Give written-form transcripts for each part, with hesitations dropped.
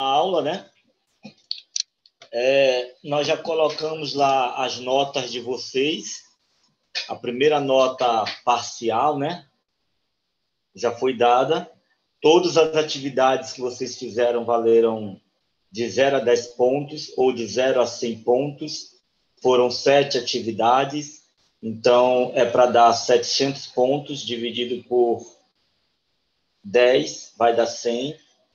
aula, né? Nós já colocamos lá as notas de vocês. A primeira nota parcial, né? Já foi dada. Todas as atividades que vocês fizeram valeram de 0 a 10 pontos ou de 0 a 100 pontos. Foram 7 atividades. Então, é para dar 700 pontos, dividido por 10, vai dar 100.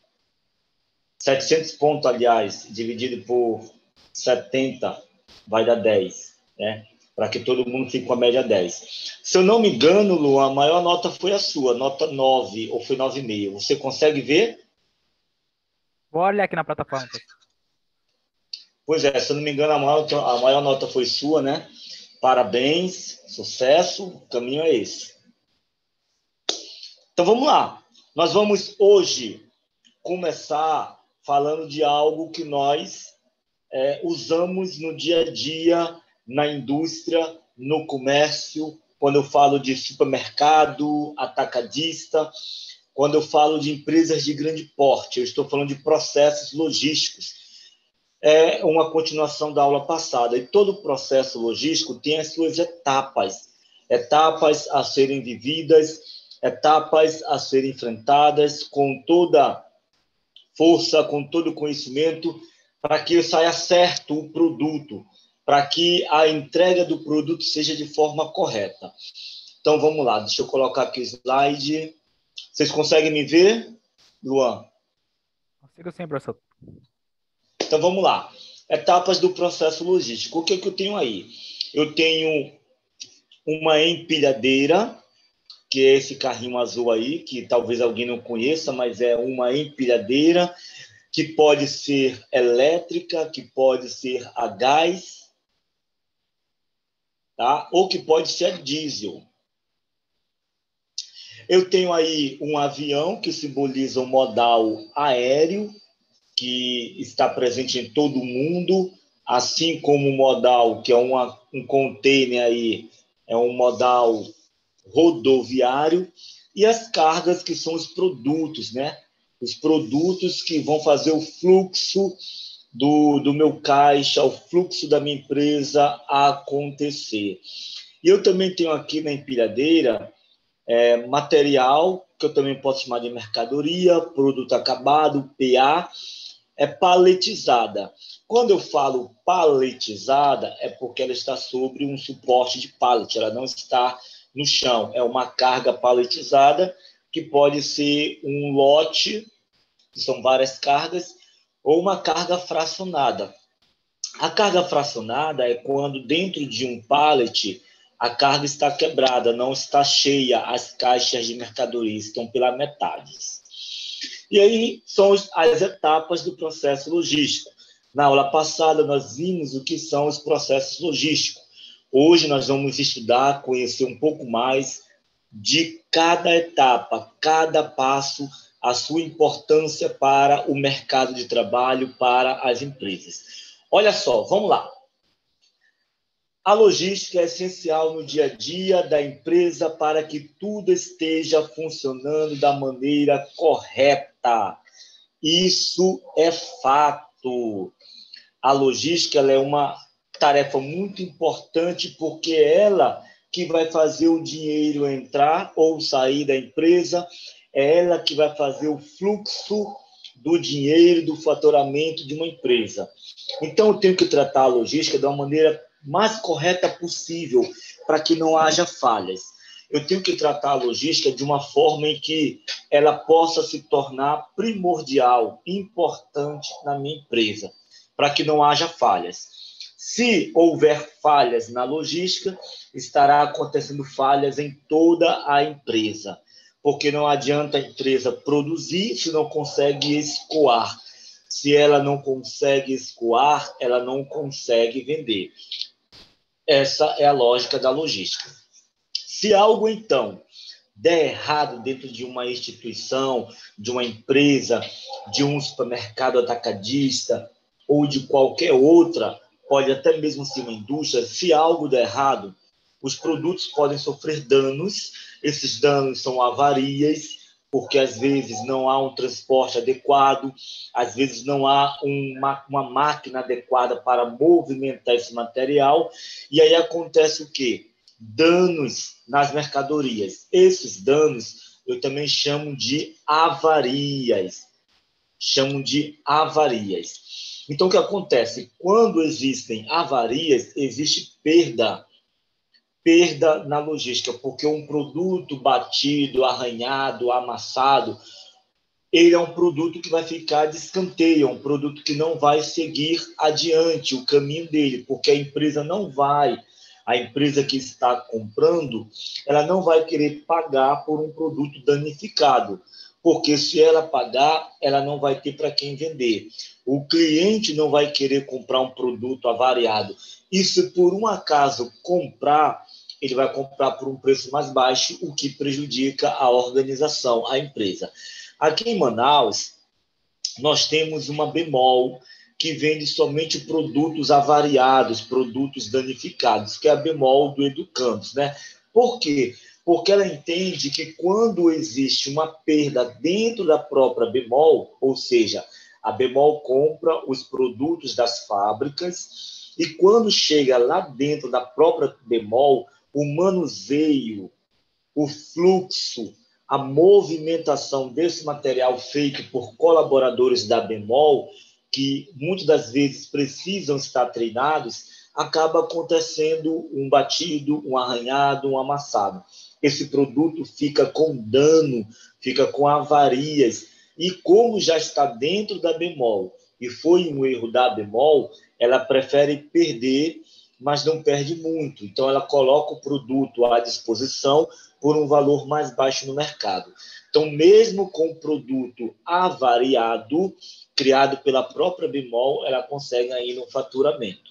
700 pontos, aliás, dividido por 70, vai dar 10, né? Para que todo mundo fique com a média 10. Se eu não me engano, Lu, a maior nota foi a sua, nota 9, ou foi 9,5. Você consegue ver? Vou olhar aqui na plataforma, professor. Pois é, se eu não me engano, a maior nota foi sua, né? Parabéns, sucesso, o caminho é esse. Então, vamos lá. Nós vamos hoje começar falando de algo que nós usamos no dia a dia, na indústria, no comércio, quando eu falo de supermercado, atacadista, quando eu falo de empresas de grande porte, eu estou falando de processos logísticos. É uma continuação da aula passada, e todo processo logístico tem as suas etapas a serem vividas, etapas a serem enfrentadas com toda força, com todo conhecimento, para que saia certo o produto, para que a entrega do produto seja de forma correta. Então, vamos lá, deixa eu colocar aqui o slide. Vocês conseguem me ver, Luan? Consigo sim, professor. Então, vamos lá. Etapas do processo logístico. O que eu tenho aí? Eu tenho uma empilhadeira, que é esse carrinho azul aí, que talvez alguém não conheça, mas é uma empilhadeira, que pode ser elétrica, que pode ser a gás, tá? Ou que pode ser a diesel. Eu tenho aí um avião que simboliza o modal aéreo, que está presente em todo o mundo, assim como o modal, que é um container aí, é um modal rodoviário, e as cargas, que são os produtos, né? Os produtos que vão fazer o fluxo do meu caixa, o fluxo da minha empresa acontecer. E eu também tenho aqui na empilhadeira material, que eu também posso chamar de mercadoria, produto acabado, PA, é paletizada. Quando eu falo paletizada, é porque ela está sobre um suporte de pallet, ela não está no chão. É uma carga paletizada, que pode ser um lote, que são várias cargas, ou uma carga fracionada. A carga fracionada é quando dentro de um pallet a carga está quebrada, não está cheia, as caixas de mercadoria estão pela metade. E aí são as etapas do processo logístico. Na aula passada nós vimos o que são os processos logísticos. Hoje nós vamos estudar, conhecer um pouco mais de cada etapa, cada passo, a sua importância para o mercado de trabalho, para as empresas. Olha só, vamos lá. A logística é essencial no dia a dia da empresa para que tudo esteja funcionando da maneira correta. Isso é fato. A logística ela é uma tarefa muito importante, porque é ela que vai fazer o dinheiro entrar ou sair da empresa, é ela que vai fazer o fluxo do dinheiro, do faturamento de uma empresa. Então, eu tenho que tratar a logística da maneira mais correta possível, para que não haja falhas. Eu tenho que tratar a logística de uma forma em que ela possa se tornar primordial, importante na minha empresa, para que não haja falhas. Se houver falhas na logística, estará acontecendo falhas em toda a empresa, porque não adianta a empresa produzir se não consegue escoar. Se ela não consegue escoar, ela não consegue vender. Essa é a lógica da logística. Se algo, então, der errado dentro de uma instituição, de uma empresa, de um supermercado atacadista ou de qualquer outra, pode até mesmo ser uma indústria, se algo der errado, os produtos podem sofrer danos. Esses danos são avarias, porque às vezes não há um transporte adequado, às vezes não há uma máquina adequada para movimentar esse material, e aí acontece o quê? Danos nas mercadorias. Esses danos eu também chamo de avarias. Então, o que acontece? Quando existem avarias, existe perda na logística, porque um produto batido, arranhado, amassado, ele é um produto que vai ficar de escanteio, é um produto que não vai seguir adiante o caminho dele, porque a empresa que está comprando, ela não vai querer pagar por um produto danificado, porque se ela pagar, ela não vai ter para quem vender. O cliente não vai querer comprar um produto avariado. E se por um acaso comprar, ele vai comprar por um preço mais baixo, o que prejudica a organização, a empresa. Aqui em Manaus, nós temos uma Bemol que vende somente produtos avariados, produtos danificados, que é a Bemol do Educandos, né? Por quê? Porque ela entende que quando existe uma perda dentro da própria Bemol, ou seja, a Bemol compra os produtos das fábricas e quando chega lá dentro da própria Bemol, o manuseio, o fluxo, a movimentação desse material feito por colaboradores da Bemol, que muitas das vezes precisam estar treinados, acaba acontecendo um batido, um arranhado, um amassado. Esse produto fica com dano, fica com avarias, e como já está dentro da Bemol, e foi um erro da Bemol, ela prefere perder, mas não perde muito. Então, ela coloca o produto à disposição por um valor mais baixo no mercado. Então, mesmo com o produto avariado, criado pela própria Bemol, ela consegue aí um faturamento.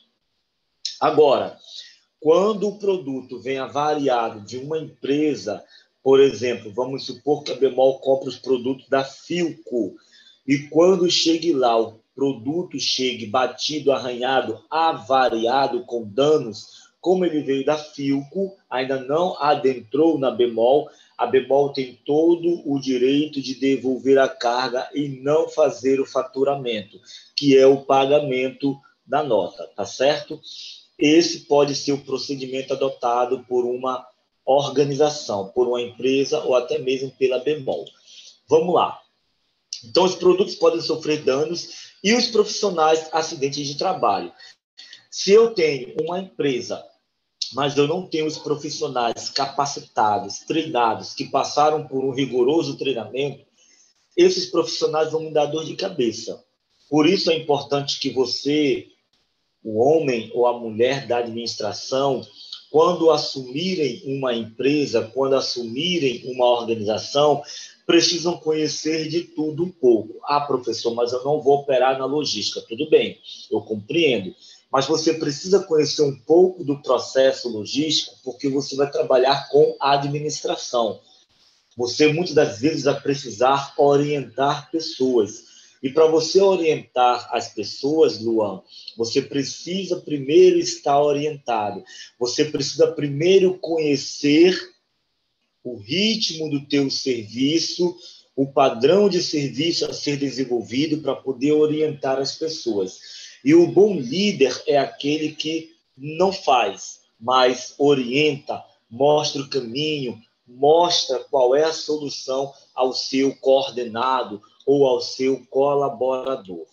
Agora, quando o produto vem avariado de uma empresa, por exemplo, vamos supor que a Bemol compra os produtos da Filco, e quando chegue lá, o produto chegue batido, arranhado, avariado, com danos, como ele veio da Filco, ainda não adentrou na Bemol, a Bemol tem todo o direito de devolver a carga e não fazer o faturamento, que é o pagamento da nota, tá certo? Esse pode ser o procedimento adotado por uma organização, por uma empresa ou até mesmo pela Bemol. Vamos lá. Então, os produtos podem sofrer danos e os profissionais, acidentes de trabalho. Se eu tenho uma empresa, mas eu não tenho os profissionais capacitados, treinados, que passaram por um rigoroso treinamento, esses profissionais vão me dar dor de cabeça. Por isso é importante que você, o homem ou a mulher da administração, quando assumirem uma empresa, quando assumirem uma organização, precisam conhecer de tudo um pouco. Ah, professor, mas eu não vou operar na logística. Tudo bem, eu compreendo. Mas você precisa conhecer um pouco do processo logístico, porque você vai trabalhar com a administração. Você, muitas das vezes, vai precisar orientar pessoas. E para você orientar as pessoas, Luan, você precisa primeiro estar orientado. Você precisa primeiro conhecer o ritmo do teu serviço, o padrão de serviço a ser desenvolvido para poder orientar as pessoas. E o bom líder é aquele que não faz, mas orienta, mostra o caminho, mostra qual é a solução ao seu coordenado ou ao seu colaborador.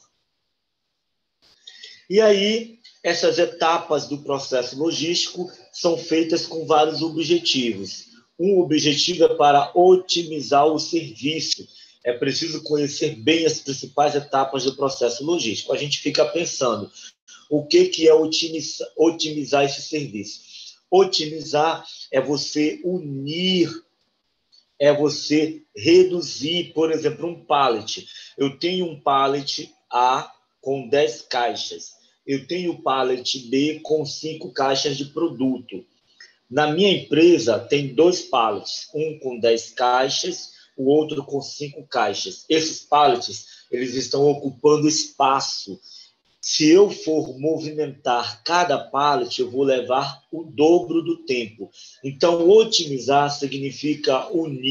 E aí, essas etapas do processo logístico são feitas com vários objetivos. Um objetivo é para otimizar o serviço. É preciso conhecer bem as principais etapas do processo logístico. A gente fica pensando, o que é otimizar esse serviço? Otimizar é você unir, é você reduzir, por exemplo, um pallet. Eu tenho um pallet A com 10 caixas. Eu tenho o pallet B com 5 caixas de produto. Na minha empresa, tem 2 pallets, um com 10 caixas, o outro com 5 caixas. Esses pallets, eles estão ocupando espaço. Se eu for movimentar cada pallet, eu vou levar o dobro do tempo. Então, otimizar significa unir,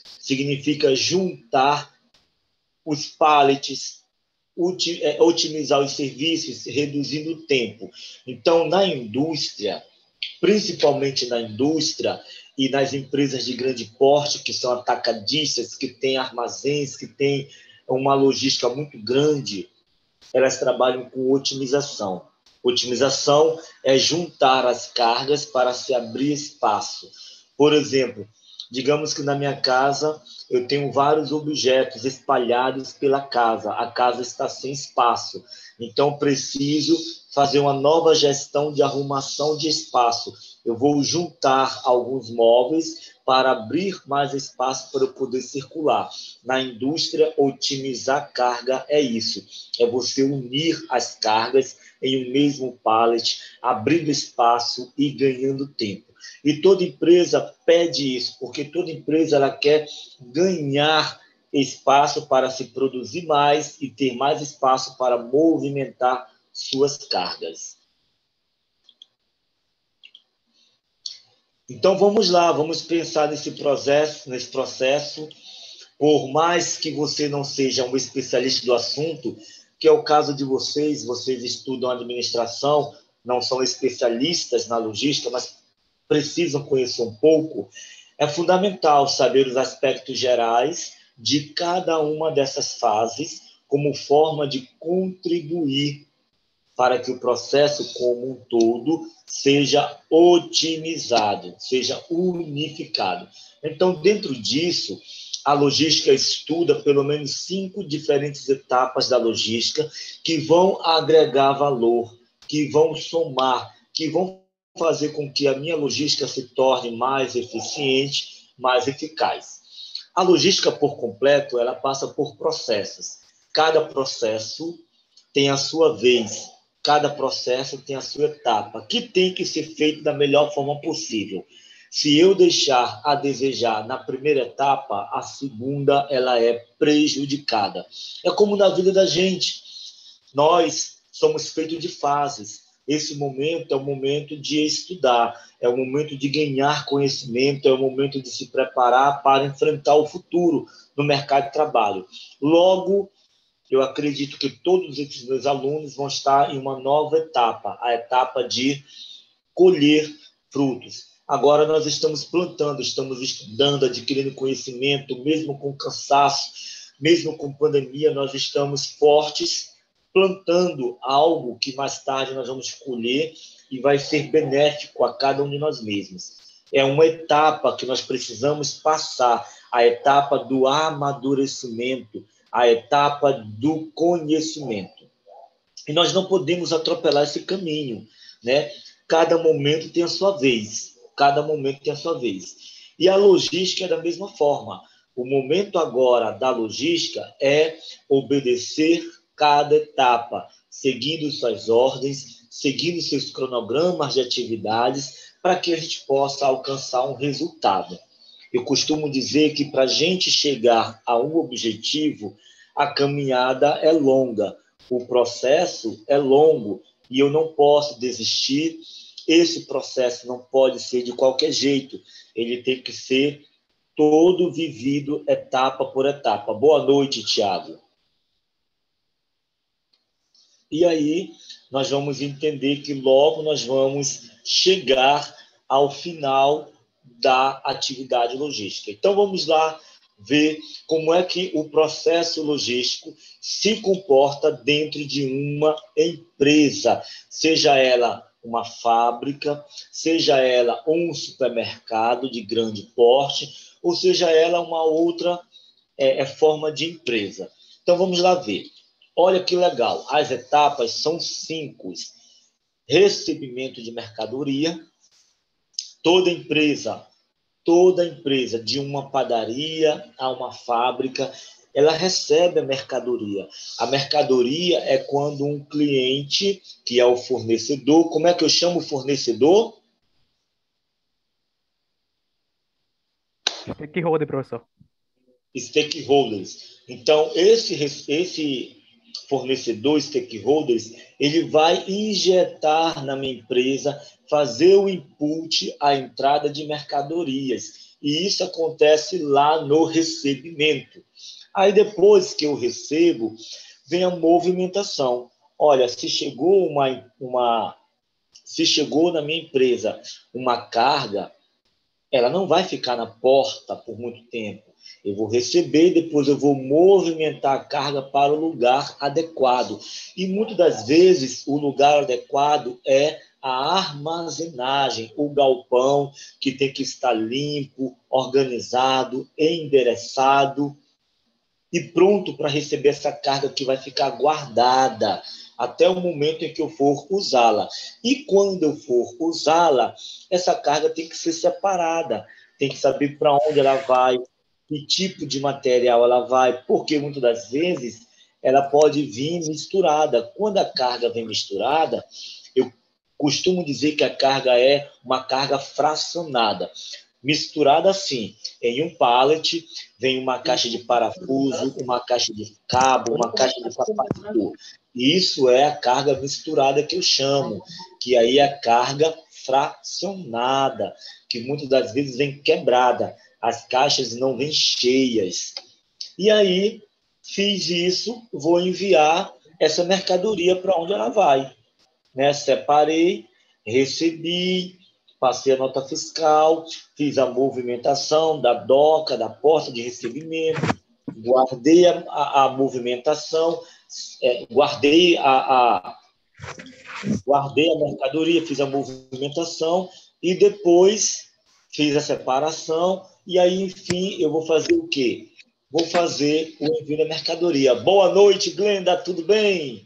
significa juntar os pallets, otimizar os serviços, reduzindo o tempo. Então, na indústria, principalmente na indústria e nas empresas de grande porte, que são atacadistas, que têm armazéns, que têm uma logística muito grande, elas trabalham com otimização. Otimização é juntar as cargas para se abrir espaço. Por exemplo, digamos que na minha casa eu tenho vários objetos espalhados pela casa. A casa está sem espaço. Então, preciso fazer uma nova gestão de arrumação de espaço. Eu vou juntar alguns móveis para abrir mais espaço para eu poder circular. Na indústria, otimizar carga é isso. É você unir as cargas em um mesmo pallet, abrindo espaço e ganhando tempo. E toda empresa pede isso, porque toda empresa ela quer ganhar espaço para se produzir mais e ter mais espaço para movimentar suas cargas. Então vamos lá, vamos pensar nesse processo. Por mais que você não seja um especialista do assunto, que é o caso de vocês estudam administração, não são especialistas na logística, mas precisam conhecer um pouco, é fundamental saber os aspectos gerais de cada uma dessas fases como forma de contribuir para que o processo como um todo seja otimizado, seja unificado. Então, dentro disso, a logística estuda pelo menos 5 diferentes etapas da logística que vão agregar valor, que vão somar, que vão fazer com que a minha logística se torne mais eficiente, mais eficaz. A logística por completo, ela passa por processos. Cada processo tem a sua vez, cada processo tem a sua etapa, que tem que ser feito da melhor forma possível. Se eu deixar a desejar na primeira etapa, a segunda ela é prejudicada. É como na vida da gente. Nós somos feitos de fases. Esse momento é o momento de estudar, é o momento de ganhar conhecimento, é o momento de se preparar para enfrentar o futuro no mercado de trabalho. Logo, eu acredito que todos esses meus alunos vão estar em uma nova etapa, a etapa de colher frutos. Agora nós estamos plantando, estamos estudando, adquirindo conhecimento, mesmo com cansaço, mesmo com pandemia, nós estamos fortes, plantando algo que mais tarde nós vamos colher e vai ser benéfico a cada um de nós mesmos. É uma etapa que nós precisamos passar, a etapa do amadurecimento, a etapa do conhecimento. E nós não podemos atropelar esse caminho, né? Cada momento tem a sua vez, cada momento tem a sua vez. E a logística é da mesma forma. O momento agora da logística é obedecer cada etapa, seguindo suas ordens, seguindo seus cronogramas de atividades, para que a gente possa alcançar um resultado. Eu costumo dizer que para a gente chegar a um objetivo, a caminhada é longa, o processo é longo e eu não posso desistir. Esse processo não pode ser de qualquer jeito, ele tem que ser todo vivido etapa por etapa. Boa noite, Tiago. E aí nós vamos entender que logo nós vamos chegar ao final da atividade logística. Então vamos lá ver como é que o processo logístico se comporta dentro de uma empresa, seja ela uma fábrica, seja ela um supermercado de grande porte, ou seja ela uma outra forma de empresa. Então vamos lá ver. Olha que legal, as etapas são 5. Recebimento de mercadoria. Toda empresa de uma padaria a uma fábrica, ela recebe a mercadoria. A mercadoria é quando um cliente, que é o fornecedor, como é que eu chamo o fornecedor? Stakeholder, professor. Stakeholders. Então, esse fornecedor, stakeholders, ele vai injetar na minha empresa, fazer o input à entrada de mercadorias. E isso acontece lá no recebimento. Aí, depois que eu recebo, vem a movimentação. Olha, se chegou na minha empresa uma carga, ela não vai ficar na porta por muito tempo. Eu vou receber, depois eu vou movimentar a carga para o lugar adequado. E muitas das vezes o lugar adequado é a armazenagem, o galpão, que tem que estar limpo, organizado, endereçado e pronto para receber essa carga que vai ficar guardada até o momento em que eu for usá-la. E quando eu for usá-la, essa carga tem que ser separada, tem que saber para onde ela vai, que tipo de material ela vai, porque muitas das vezes ela pode vir misturada. Quando a carga vem misturada, eu costumo dizer que a carga é uma carga fracionada. Misturada assim, em um pallet, vem uma caixa de parafuso, uma caixa de cabo, uma caixa de sapato. Isso é a carga misturada que eu chamo, que aí é a carga fracionada, que muitas das vezes vem quebrada, as caixas não vêm cheias. E aí, fiz isso, vou enviar essa mercadoria para onde ela vai. Né? Separei, recebi, passei a nota fiscal, fiz a movimentação da doca, da porta de recebimento, guardei a movimentação, guardei a mercadoria, fiz a movimentação e depois fiz a separação e aí, enfim, eu vou fazer o quê? Vou fazer o envio da mercadoria. Boa noite, Glenda, tudo bem?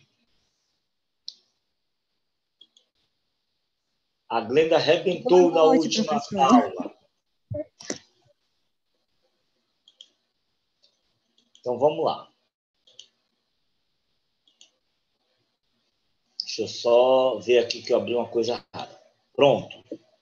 A Glenda arrebentou na última aula. Então, vamos lá. Deixa eu só ver aqui que eu abri uma coisa errada. Pronto.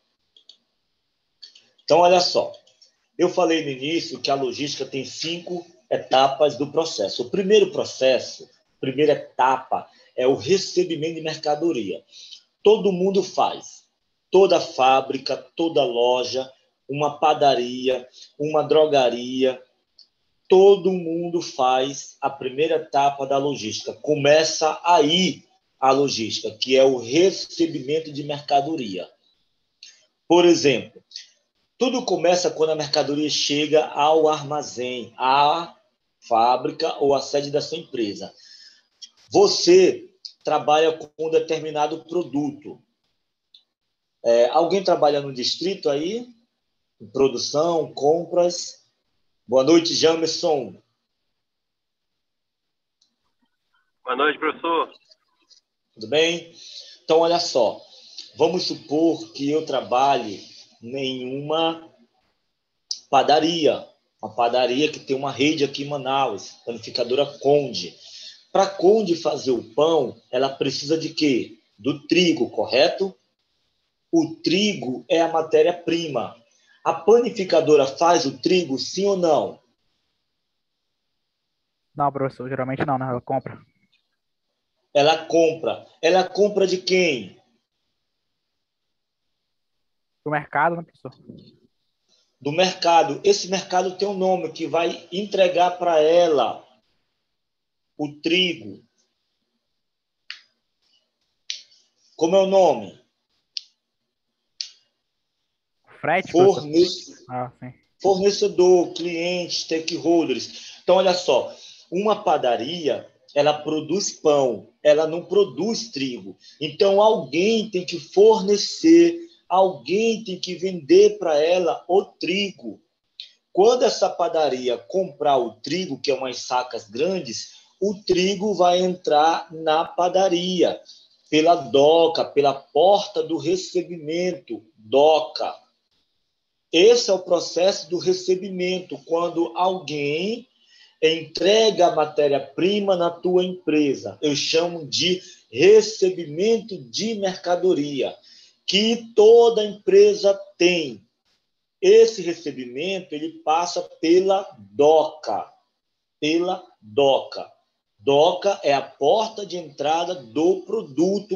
Então, olha só. Eu falei no início que a logística tem 5 etapas do processo. O primeiro processo, a primeira etapa, é o recebimento de mercadoria. Todo mundo faz. Toda fábrica, toda loja, uma padaria, uma drogaria, todo mundo faz a primeira etapa da logística. Começa aí a logística, que é o recebimento de mercadoria. Por exemplo, tudo começa quando a mercadoria chega ao armazém, à fábrica ou à sede da sua empresa. Você trabalha com um determinado produto. Alguém trabalha no distrito aí? Produção, compras? Boa noite, Jamerson. Boa noite, professor. Tudo bem? Então, olha só. Vamos supor que eu trabalhe em uma padaria. Uma padaria que tem uma rede aqui em Manaus, panificadora Conde. Para a Conde fazer o pão, ela precisa de quê? Do trigo, correto? O trigo é a matéria-prima. A panificadora faz o trigo, sim ou não? Não, professor, geralmente não, né? Ela compra. Ela compra. Ela compra de quem? Do mercado, né, professor? Do mercado. Esse mercado tem um nome que vai entregar para ela o trigo. Como é o nome? Frete, professor? Ah, sim. Fornecedor, cliente, stakeholders. Então, olha só, uma padaria, ela produz pão, ela não produz trigo. Então, alguém tem que fornecer, alguém tem que vender para ela o trigo. Quando essa padaria comprar o trigo, que é umas sacas grandes, o trigo vai entrar na padaria, pela doca, pela porta do recebimento, doca. Esse é o processo do recebimento, quando alguém entrega a matéria-prima na tua empresa. Eu chamo de recebimento de mercadoria, que toda empresa tem. Esse recebimento ele passa pela DOCA. Pela DOCA. DOCA é a porta de entrada do produto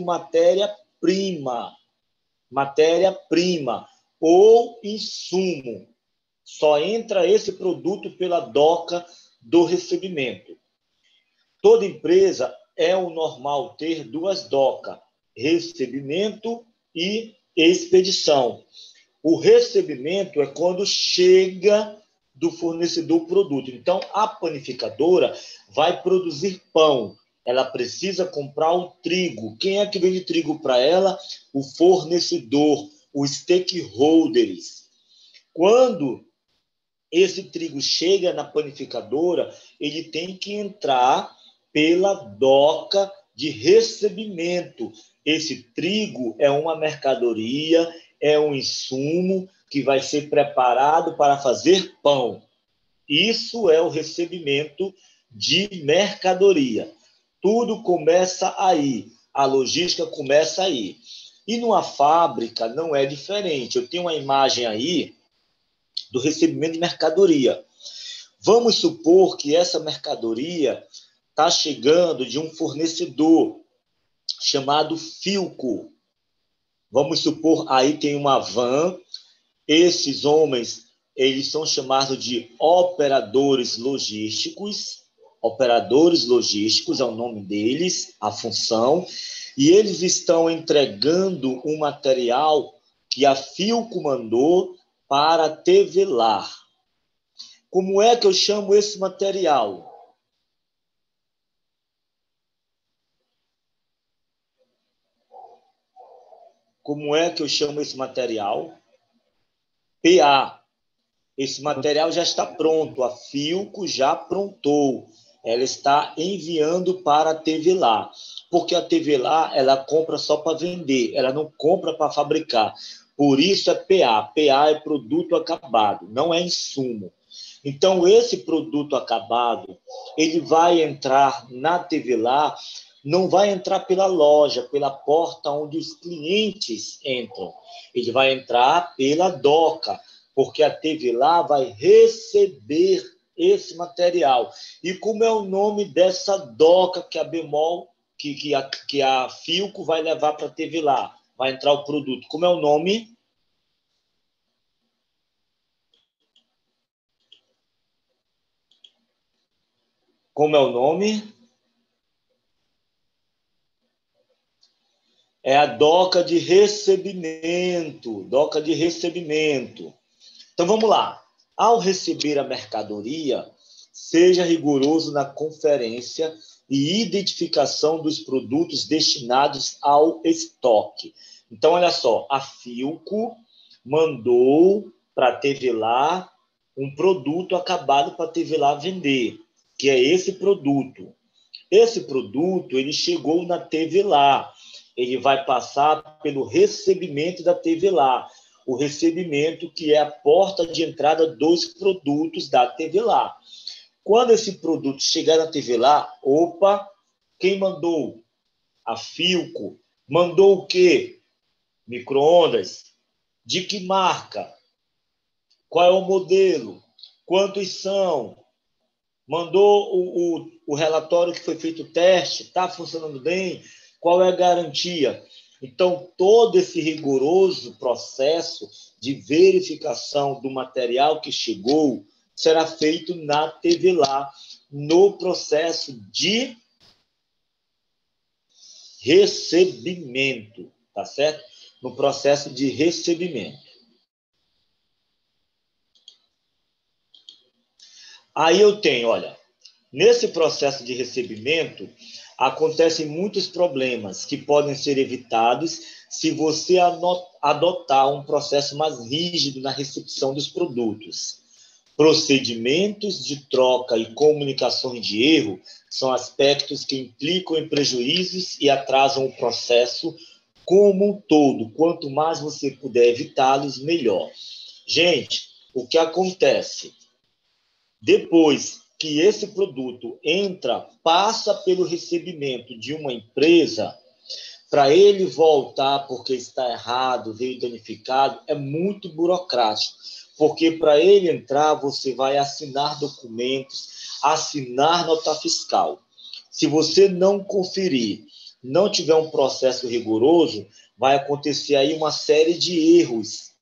matéria-prima. Matéria-prima ou insumo. Só entra esse produto pela DOCA do recebimento. Toda empresa é o normal ter duas DOCA, recebimento e expedição. O recebimento é quando chega do fornecedor o produto. Então, a panificadora vai produzir pão. Ela precisa comprar o trigo. Quem é que vende trigo para ela? O fornecedor, os stakeholders. Quando esse trigo chega na panificadora, ele tem que entrar pela DOCA de recebimento. Esse trigo é uma mercadoria, é um insumo que vai ser preparado para fazer pão. Isso é o recebimento de mercadoria. Tudo começa aí, a logística começa aí. E numa fábrica não é diferente. Eu tenho uma imagem aí do recebimento de mercadoria. Vamos supor que essa mercadoria está chegando de um fornecedor chamado Philco. Vamos supor, aí tem uma van, esses homens, eles são chamados de operadores logísticos é o nome deles, a função, e eles estão entregando um material que a Philco mandou para tevelar. Como é que eu chamo esse material? Como é que eu chamo esse material? PA. Esse material já está pronto, a Philco já prontou. Ela está enviando para a tevelar. Porque a tevelar, ela compra só para vender, ela não compra para fabricar. Por isso é PA. PA é produto acabado, não é insumo. Então, esse produto acabado, ele vai entrar na tevelar, não vai entrar pela loja, pela porta onde os clientes entram. Ele vai entrar pela DOCA, porque a tevelar vai receber esse material. E como é o nome dessa DOCA que a Bemol, que a Philco vai levar para a tevelar? Vai entrar o produto. Como é o nome? Como é o nome? É a DOCA de recebimento. DOCA de recebimento. Então, vamos lá. Ao receber a mercadoria, seja rigoroso na conferência e identificação dos produtos destinados ao estoque. Então, olha só, a Philco mandou para a tevelar um produto acabado para a tevelar vender, que é esse produto. Esse produto, ele chegou na tevelar. Ele vai passar pelo recebimento da tevelar. O recebimento que é a porta de entrada dos produtos da tevelar. Quando esse produto chegar na tevelar, opa, quem mandou? A Philco. Mandou o quê? Micro-ondas. De que marca? Qual é o modelo? Quantos são? Mandou o relatório que foi feito o teste? Está funcionando bem? Qual é a garantia? Então, todo esse rigoroso processo de verificação do material que chegou será feito na tevelar, no processo de recebimento, tá certo? No processo de recebimento. Aí eu tenho, olha, nesse processo de recebimento, acontecem muitos problemas que podem ser evitados se você adotar um processo mais rígido na recepção dos produtos. Procedimentos de troca e comunicações de erro são aspectos que implicam em prejuízos e atrasam o processo como um todo. Quanto mais você puder evitá-los, melhor. Gente, o que acontece? Depois que esse produto passa pelo recebimento de uma empresa, para ele voltar porque está errado, veio danificado, é muito burocrático. Porque para ele entrar, você vai assinar documentos, assinar nota fiscal. Se você não conferir, não tiver um processo rigoroso, vai acontecer aí uma série de erros.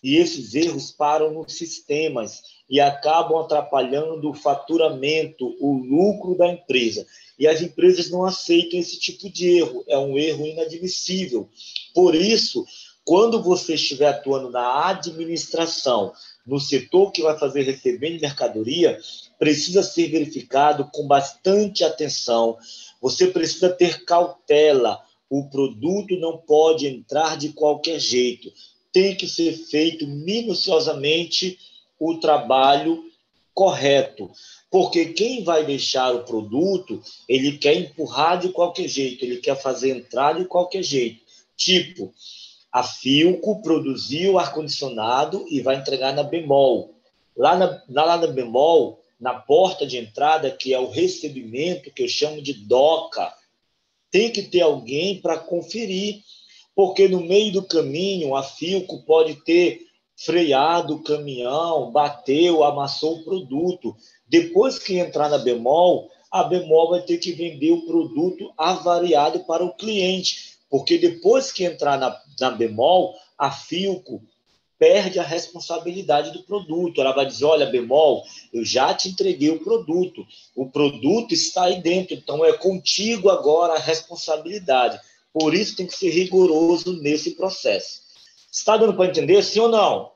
e esses erros param nos sistemas e acabam atrapalhando o faturamento, o lucro da empresa. E as empresas não aceitam esse tipo de erro, é um erro inadmissível. Por isso, quando você estiver atuando na administração, no setor que vai fazer recebimento de mercadoria, precisa ser verificado com bastante atenção. Você precisa ter cautela. O produto não pode entrar de qualquer jeito. Tem que ser feito minuciosamente o trabalho correto. Porque quem vai deixar o produto, ele quer empurrar de qualquer jeito, ele quer fazer entrar de qualquer jeito. Tipo, a Philco produziu ar-condicionado e vai entregar na Bemol. Lá na Bemol, na porta de entrada, que é o recebimento, que eu chamo de DOCA, tem que ter alguém para conferir, porque no meio do caminho a Philco pode ter freado o caminhão, bateu, amassou o produto. Depois que entrar na Bemol, a Bemol vai ter que vender o produto avariado para o cliente, porque depois que entrar na Bemol, a Philco perde a responsabilidade do produto. Ela vai dizer, olha, Bemol, eu já te entreguei o produto está aí dentro, então é contigo agora a responsabilidade. Por isso tem que ser rigoroso nesse processo. Está dando para entender, sim ou não?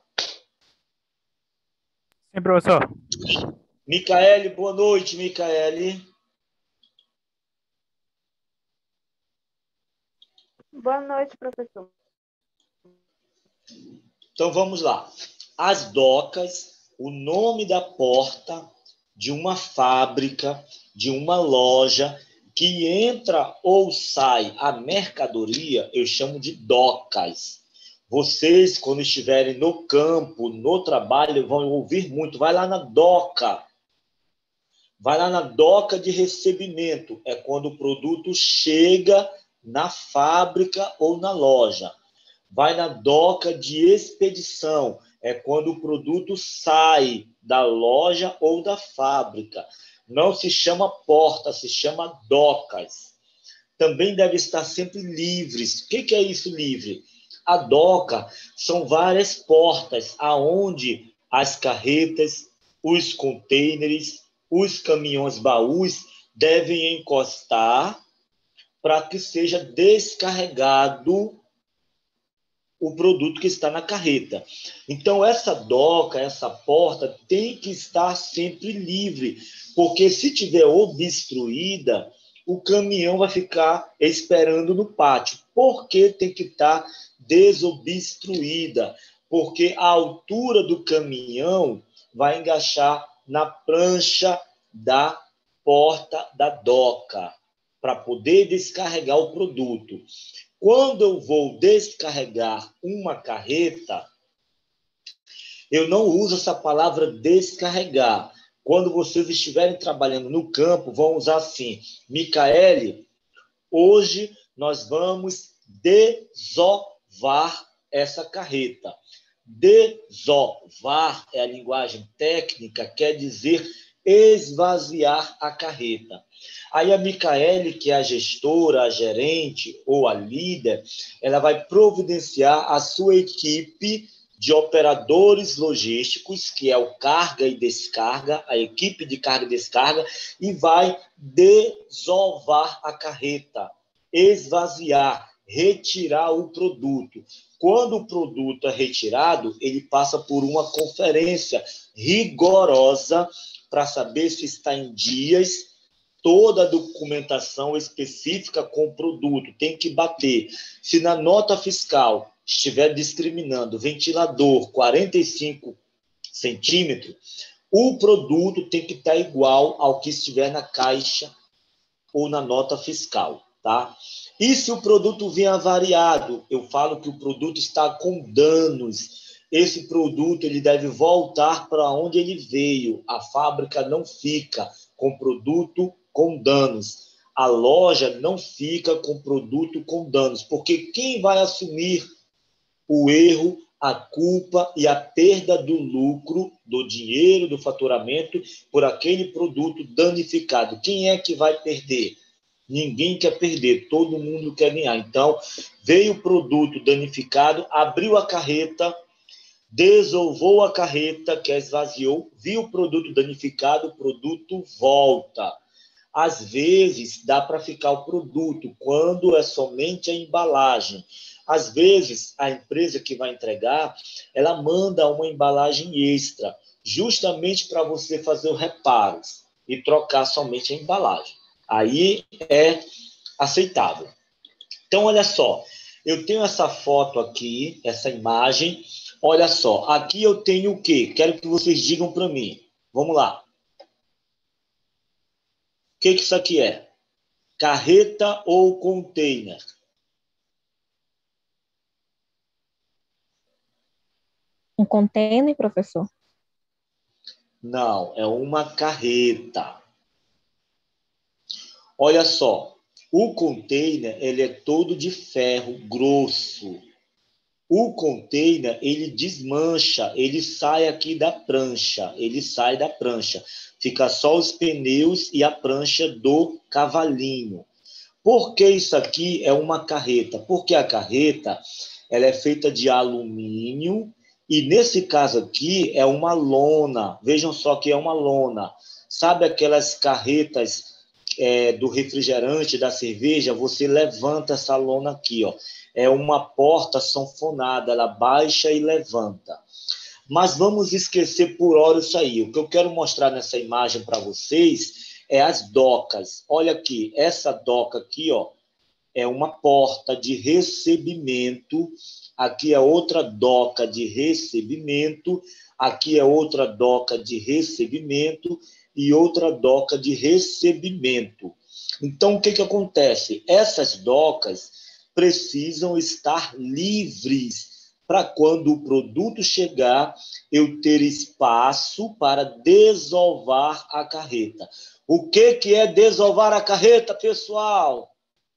Sim, professor. Micaele, boa noite, Micaele. Boa noite, professor. Então vamos lá. As docas, o nome da porta de uma fábrica, de uma loja que entra ou sai a mercadoria, eu chamo de docas. Vocês, quando estiverem no campo, no trabalho, vão ouvir muito. Vai lá na doca. Vai lá na doca de recebimento. É quando o produto chega na fábrica ou na loja. Vai na doca de expedição. É quando o produto sai da loja ou da fábrica. Não se chama porta, se chama docas. Também deve estar sempre livres. O que é isso livre? A doca são várias portas aonde as carretas, os contêineres, os caminhões baús devem encostar para que seja descarregado o produto que está na carreta. Então, essa doca, essa porta tem que estar sempre livre, porque se tiver obstruída, o caminhão vai ficar esperando no pátio. Por que tem que estar desobstruída? Porque a altura do caminhão vai engaixar na prancha da porta da doca, para poder descarregar o produto. Quando eu vou descarregar uma carreta, eu não uso essa palavra descarregar. Quando vocês estiverem trabalhando no campo, vão usar assim, Micaele, hoje nós vamos desovar essa carreta. Desovar é a linguagem técnica, quer dizer esvaziar a carreta. Aí a Micaele, que é a gestora, a gerente ou a líder, ela vai providenciar a sua equipe de operadores logísticos, que é o carga e descarga, a equipe de carga e descarga, e vai desovar a carreta, esvaziar, retirar o produto. Quando o produto é retirado, ele passa por uma conferência rigorosa para saber se está em dias, toda a documentação específica com o produto, tem que bater. Se na nota fiscal estiver discriminando ventilador 45 centímetros, o produto tem que estar igual ao que estiver na caixa ou na nota fiscal, tá? E se o produto vier avariado, eu falo que o produto está com danos. Esse produto ele deve voltar para onde ele veio. A fábrica não fica com produto com danos. A loja não fica com produto com danos, porque quem vai assumir o erro, a culpa e a perda do lucro, do dinheiro, do faturamento por aquele produto danificado? Quem é que vai perder? Ninguém quer perder, todo mundo quer ganhar. Então, veio o produto danificado, abriu a carreta, Desovou a carreta, que esvaziou, viu o produto danificado, o produto volta. Às vezes, dá para ficar o produto, quando é somente a embalagem. Às vezes, a empresa que vai entregar, ela manda uma embalagem extra, justamente para você fazer o reparo e trocar somente a embalagem. Aí é aceitável. Então, olha só, eu tenho essa foto aqui, essa imagem. Olha só, aqui eu tenho o quê? Quero que vocês digam para mim. Vamos lá. O que isso aqui é? Carreta ou container? Um container, professor? Não, é uma carreta. Olha só, o container ele é todo de ferro grosso. O container ele desmancha, ele sai aqui da prancha, ele sai da prancha. Fica só os pneus e a prancha do cavalinho. Por que isso aqui é uma carreta? Porque a carreta ela é feita de alumínio e nesse caso aqui é uma lona. Vejam só que é uma lona. Sabe aquelas carretas do refrigerante, da cerveja? Você levanta essa lona aqui, ó. É uma porta sanfonada, ela baixa e levanta. Mas vamos esquecer por hora isso aí. O que eu quero mostrar nessa imagem para vocês é as docas. Olha aqui, essa doca aqui, ó, é uma porta de recebimento. Aqui é outra doca de recebimento. Aqui é outra doca de recebimento e outra doca de recebimento. Então, o que acontece? Essas docas precisam estar livres para quando o produto chegar, eu ter espaço para desovar a carreta. O que é desovar a carreta, pessoal?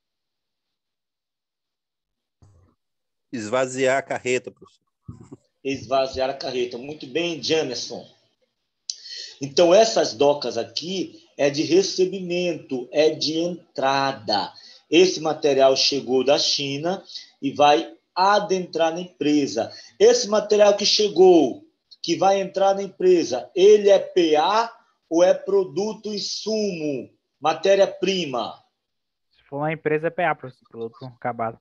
Esvaziar a carreta, professor. Esvaziar a carreta. Muito bem, Jamerson. Então, essas docas aqui é de recebimento, é de entrada. Esse material chegou da China e vai adentrar na empresa. Esse material que chegou, que vai entrar na empresa, ele é PA ou é produto insumo, matéria-prima? Se for uma empresa, é PA, professor, produto acabado.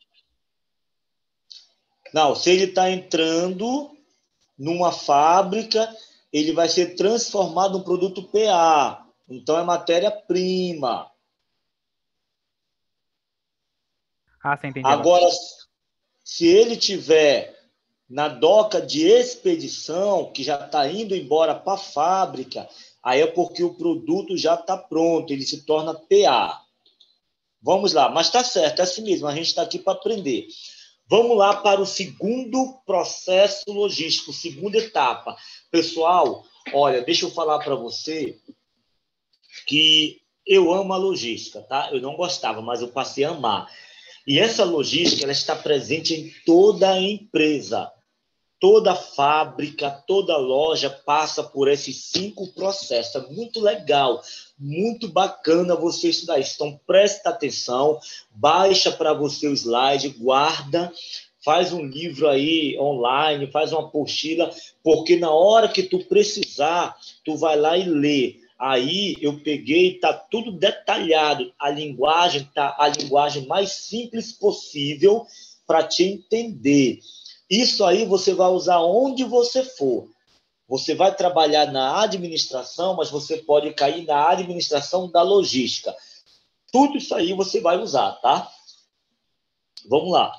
Não, se ele está entrando numa fábrica, ele vai ser transformado em produto PA. Então, é matéria-prima. Ah, sim, entendi agora. Agora, se ele tiver na doca de expedição, que já está indo embora para a fábrica, aí é porque o produto já está pronto, ele se torna PA. Vamos lá, mas está certo, é assim mesmo, a gente está aqui para aprender. Vamos lá para o segundo processo logístico, segunda etapa. Pessoal, olha, deixa eu falar para você que eu amo a logística, tá? Eu não gostava, mas eu passei a amar. E essa logística, ela está presente em toda a empresa. Toda fábrica, toda loja passa por esses 5 processos. É muito legal, muito bacana você estudar isso. Então, presta atenção, baixa para você o slide, guarda, faz um livro aí online, faz uma apostila, porque na hora que tu precisar, tu vai lá e lê. Aí eu peguei, tá tudo detalhado. A linguagem tá a linguagem mais simples possível para te entender. Isso aí você vai usar onde você for. Você vai trabalhar na administração, mas você pode cair na administração da logística. Tudo isso aí você vai usar, tá? Vamos lá.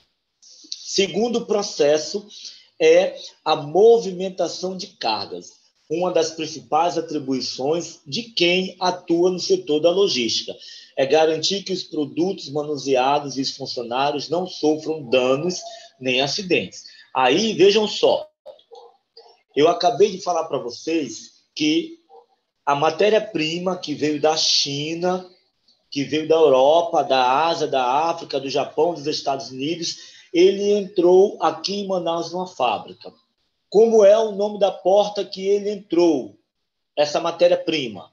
Segundo processo é a movimentação de cargas. Uma das principais atribuições de quem atua no setor da logística é garantir que os produtos manuseados e os funcionários não sofram danos nem acidentes. Aí, vejam só, eu acabei de falar para vocês que a matéria-prima que veio da China, que veio da Europa, da Ásia, da África, do Japão, dos Estados Unidos, ele entrou aqui em Manaus numa fábrica. Como é o nome da porta que ele entrou, essa matéria-prima?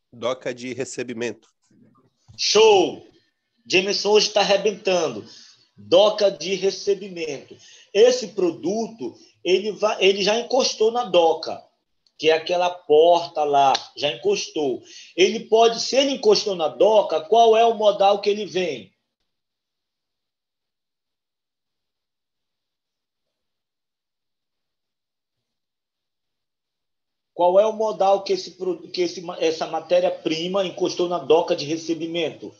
Doca de recebimento. Show! Jameson hoje está arrebentando. doca de recebimento. Esse produto, ele já encostou na doca, que é aquela porta lá, já encostou. Se ele encostou na doca, qual é o modal que ele vem? Qual é o modal que essa matéria-prima encostou na doca de recebimento?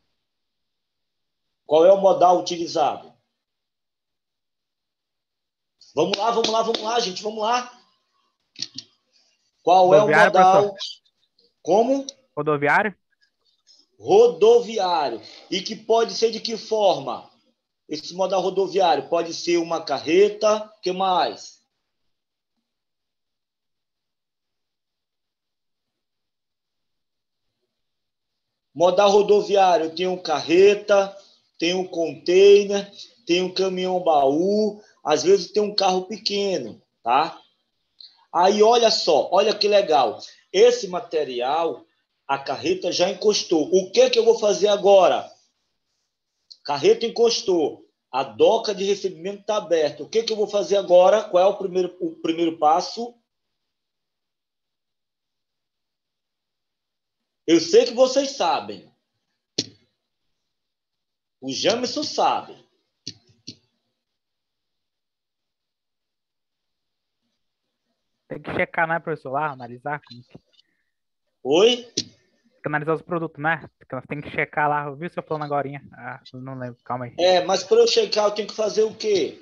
Qual é o modal utilizado? Vamos lá, gente, vamos lá. Qual é o modal? Professor? Como? Rodoviário? Rodoviário. E que pode ser de que forma? Esse modal rodoviário pode ser uma carreta, o que mais? Modal rodoviário tem um carreta, tem um container, tem um caminhão-baú, às vezes tem um carro pequeno, tá? Aí, olha só, olha que legal. Esse material, a carreta já encostou. O que eu vou fazer agora? Carreta encostou. A doca de recebimento está aberta. O que eu vou fazer agora? Qual é o primeiro passo? Eu sei que vocês sabem. O Jamerson sabe. Tem que checar, né, professor? Lá, analisar. Oi? Tem que analisar os produtos, né? Tem que checar lá. Viu o senhor falando agorinha? Ah, não lembro. Calma aí. Mas para eu checar, eu tenho que fazer o quê?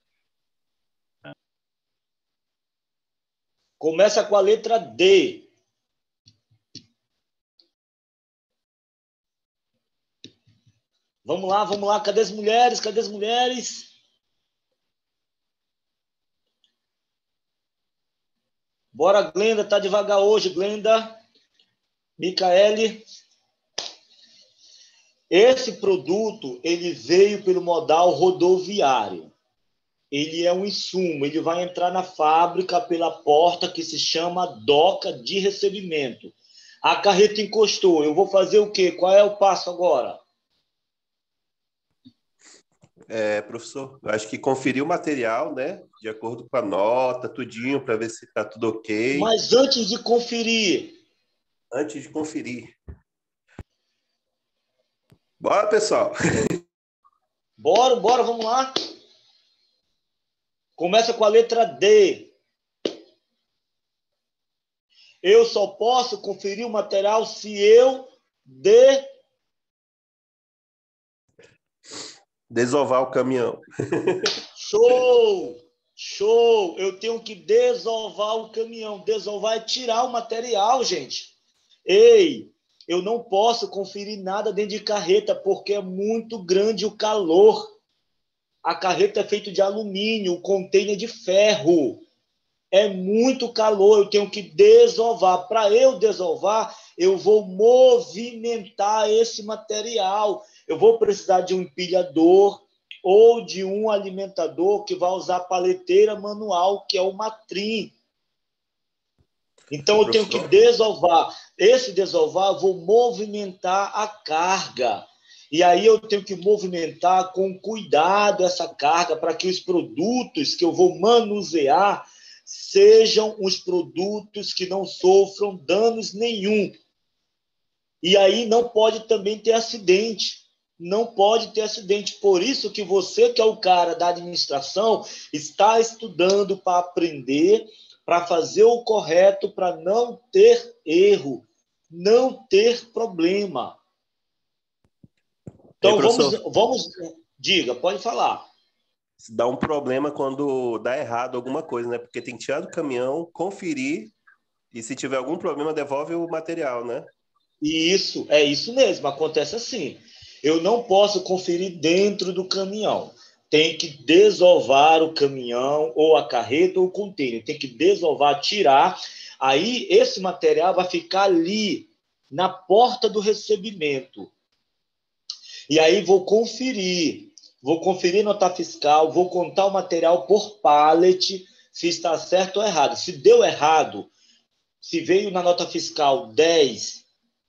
Começa com a letra D. Vamos lá. Cadê as mulheres? Cadê as mulheres? Bora, Glenda. Tá devagar hoje, Glenda. Micaele. Esse produto, ele veio pelo modal rodoviário. Ele é um insumo, ele vai entrar na fábrica pela porta que se chama doca de recebimento. A carreta encostou, eu vou fazer o quê? Qual é o passo agora? Professor, eu acho que conferir o material, né? De acordo com a nota, tudinho, para ver se está tudo ok. Mas antes de conferir... Antes de conferir. Bora, pessoal! Bora, vamos lá. Começa com a letra D. Eu só posso conferir o material se eu desovar o caminhão. Show! Eu tenho que desovar o caminhão. Desovar é tirar o material, gente. Ei, eu não posso conferir nada dentro de carreta porque é muito grande o calor. A carreta é feita de alumínio, o container de ferro. É muito calor, eu tenho que desovar. Para eu desovar, eu vou movimentar esse material. Eu vou precisar de um empilhador ou de um alimentador que vai usar paleteira manual, que é o Matrim. Então, eu tenho que desovar. Esse desovar, eu vou movimentar a carga. E aí eu tenho que movimentar com cuidado essa carga para que os produtos que eu vou manusear sejam os produtos que não sofram danos nenhum. E aí não pode também ter acidente. Não pode ter acidente. Por isso que você, que é o cara da administração, está estudando para aprender, para fazer o correto, para não ter erro, não ter problema. Então, vamos... Diga, pode falar. Dá um problema quando dá errado alguma coisa, né? Porque tem que tirar do caminhão, conferir, e se tiver algum problema, devolve o material, né? Isso, é isso mesmo, acontece assim. Eu não posso conferir dentro do caminhão. Tem que desovar o caminhão, ou a carreta, ou o container. Tem que desovar, tirar. Aí, esse material vai ficar ali, na porta do recebimento. E aí, vou conferir nota fiscal, vou contar o material por pallet, se está certo ou errado. Se deu errado, se veio na nota fiscal 10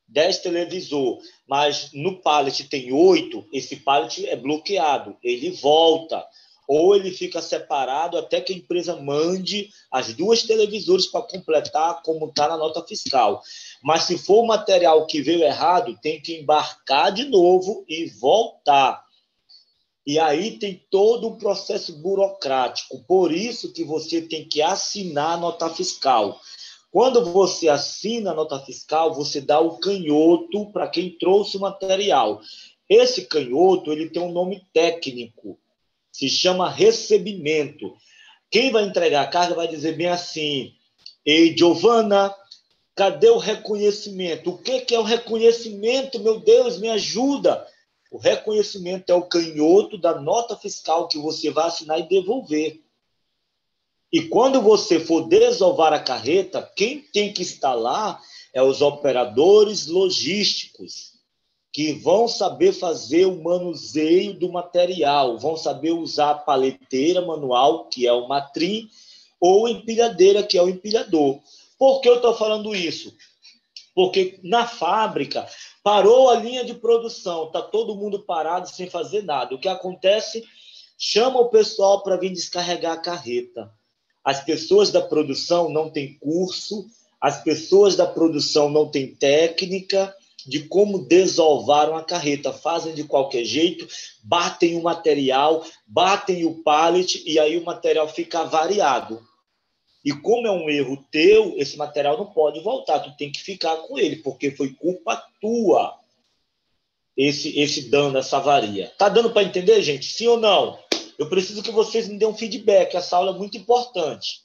10 televisor, mas no pallet tem 8, esse pallet é bloqueado, ele volta. Ou ele fica separado até que a empresa mande as 2 televisores para completar como está na nota fiscal. Mas se for o material que veio errado, tem que embarcar de novo e voltar. E aí tem todo um processo burocrático. Por isso que você tem que assinar a nota fiscal. Quando você assina a nota fiscal, você dá o canhoto para quem trouxe o material. Esse canhoto ele tem um nome técnico. Se chama recebimento. Quem vai entregar a carga vai dizer bem assim: ei, Giovana, cadê o reconhecimento? O que é o reconhecimento? Meu Deus, me ajuda. O reconhecimento é o canhoto da nota fiscal que você vai assinar e devolver. E quando você for desovar a carreta, quem tem que estar lá é os operadores logísticos, que vão saber fazer o manuseio do material, vão saber usar a paleteira manual, que é o matrim, ou empilhadeira, que é o empilhador. Por que eu estou falando isso? Porque na fábrica parou a linha de produção, está todo mundo parado sem fazer nada. O que acontece? Chama o pessoal para vir descarregar a carreta. As pessoas da produção não têm curso, as pessoas da produção não têm técnica de como desovar uma carreta. Fazem de qualquer jeito, batem o material, batem o pallet e aí o material fica avariado. E como é um erro teu, esse material não pode voltar, tu tem que ficar com ele, porque foi culpa tua esse dano, essa avaria. Tá dando para entender, gente? Sim ou não? Eu preciso que vocês me dêem um feedback, essa aula é muito importante.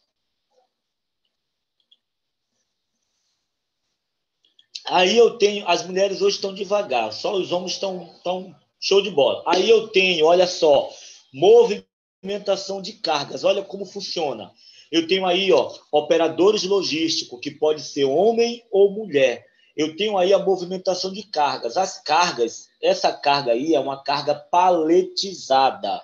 Aí eu tenho, as mulheres hoje estão devagar, só os homens estão show de bola. Aí eu tenho, olha só, movimentação de cargas, olha como funciona. Eu tenho aí, ó, operadores logísticos, que pode ser homem ou mulher. Eu tenho aí a movimentação de cargas. As cargas, essa carga aí é uma carga paletizada.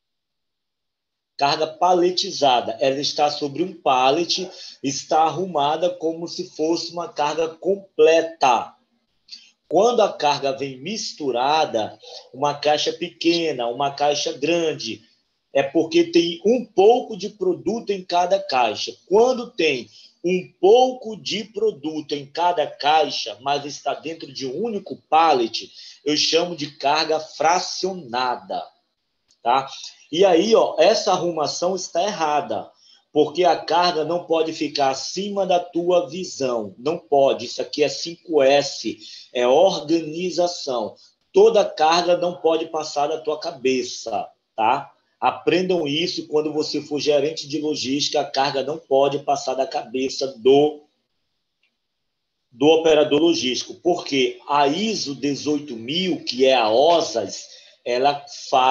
Carga paletizada. Ela está sobre um pallet, está arrumada como se fosse uma carga completa. Quando a carga vem misturada, uma caixa pequena, uma caixa grande, é porque tem um pouco de produto em cada caixa. Quando tem um pouco de produto em cada caixa, mas está dentro de um único pallet, eu chamo de carga fracionada. Tá? E aí, ó, essa arrumação está errada, porque a carga não pode ficar acima da tua visão. Não pode. Isso aqui é 5S, é organização. Toda carga não pode passar da tua cabeça, tá? Aprendam isso quando você for gerente de logística, a carga não pode passar da cabeça do operador logístico, porque a ISO 18000, que é a OSAS, ela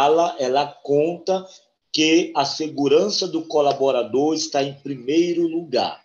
conta que a segurança do colaborador está em primeiro lugar.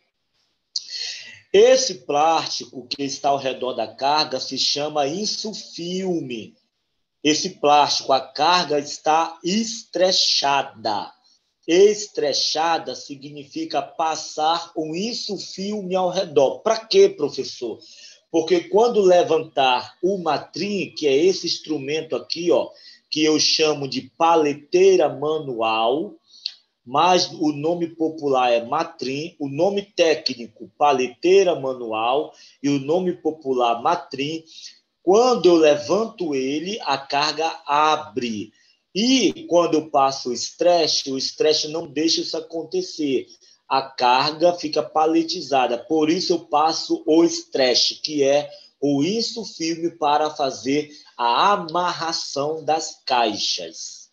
Esse plástico que está ao redor da carga se chama insufilme. Esse plástico, a carga está estrechada. Estrechada significa passar um insufilme ao redor. Para quê, professor? Porque quando levantar o matrim, que é esse instrumento aqui, ó, que eu chamo de paleteira manual, mas o nome popular é matrim, o nome técnico paleteira manual e o nome popular matrim. Quando eu levanto ele, a carga abre. E quando eu passo o stretch não deixa isso acontecer. A carga fica paletizada. Por isso eu passo o stretch, que é o insufilme para fazer a amarração das caixas.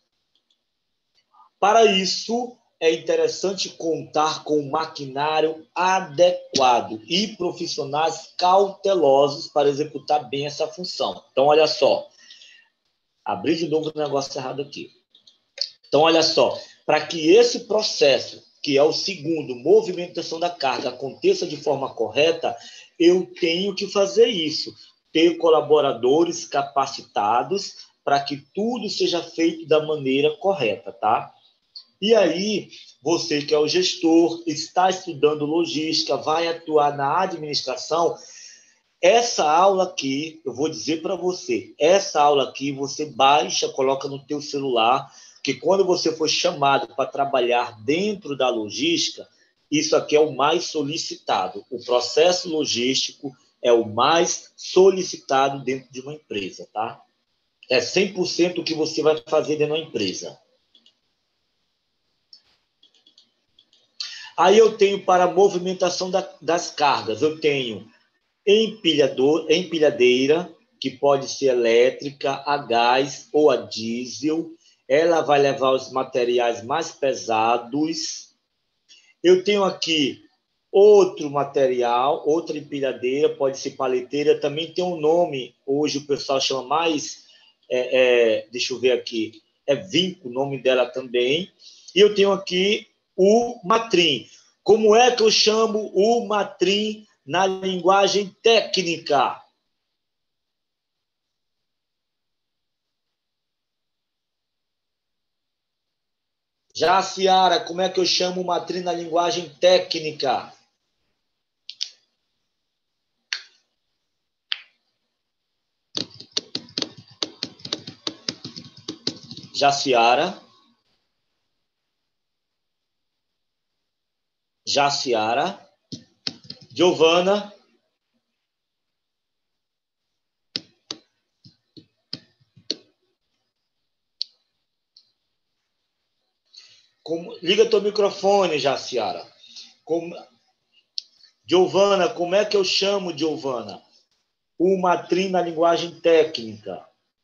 Para isso, é interessante contar com um maquinário adequado e profissionais cautelosos para executar bem essa função. Então, olha só. Abri de novo o negócio errado aqui. Então, olha só. Para que esse processo, que é o segundo, movimentação da carga, aconteça de forma correta, eu tenho que fazer isso. Ter colaboradores capacitados para que tudo seja feito da maneira correta, tá? E aí, você que é o gestor, está estudando logística, vai atuar na administração, Essa aula aqui, eu vou dizer para você, essa aula aqui você baixa, coloca no teu celular, que quando você for chamado para trabalhar dentro da logística, isso aqui é o mais solicitado. O processo logístico é o mais solicitado dentro de uma empresa, tá? É 100% o que você vai fazer dentro da empresa. Aí eu tenho para a movimentação das cargas, eu tenho empilhadeira, que pode ser elétrica, a gás ou a diesel. Ela vai levar os materiais mais pesados. Eu tenho aqui outro material, outra empilhadeira, pode ser paleteira, também tem um nome, hoje o pessoal chama mais, deixa eu ver aqui, é vinco o nome dela também. E eu tenho aqui o matrim. Como é que eu chamo o matrim na linguagem técnica? Já, Ciara, como é que eu chamo o matrim na linguagem técnica? Jaciara. Jaciara. Giovana. Liga teu microfone, Jaciara. Giovana, como é que eu chamo, Giovana? O matrim na linguagem técnica.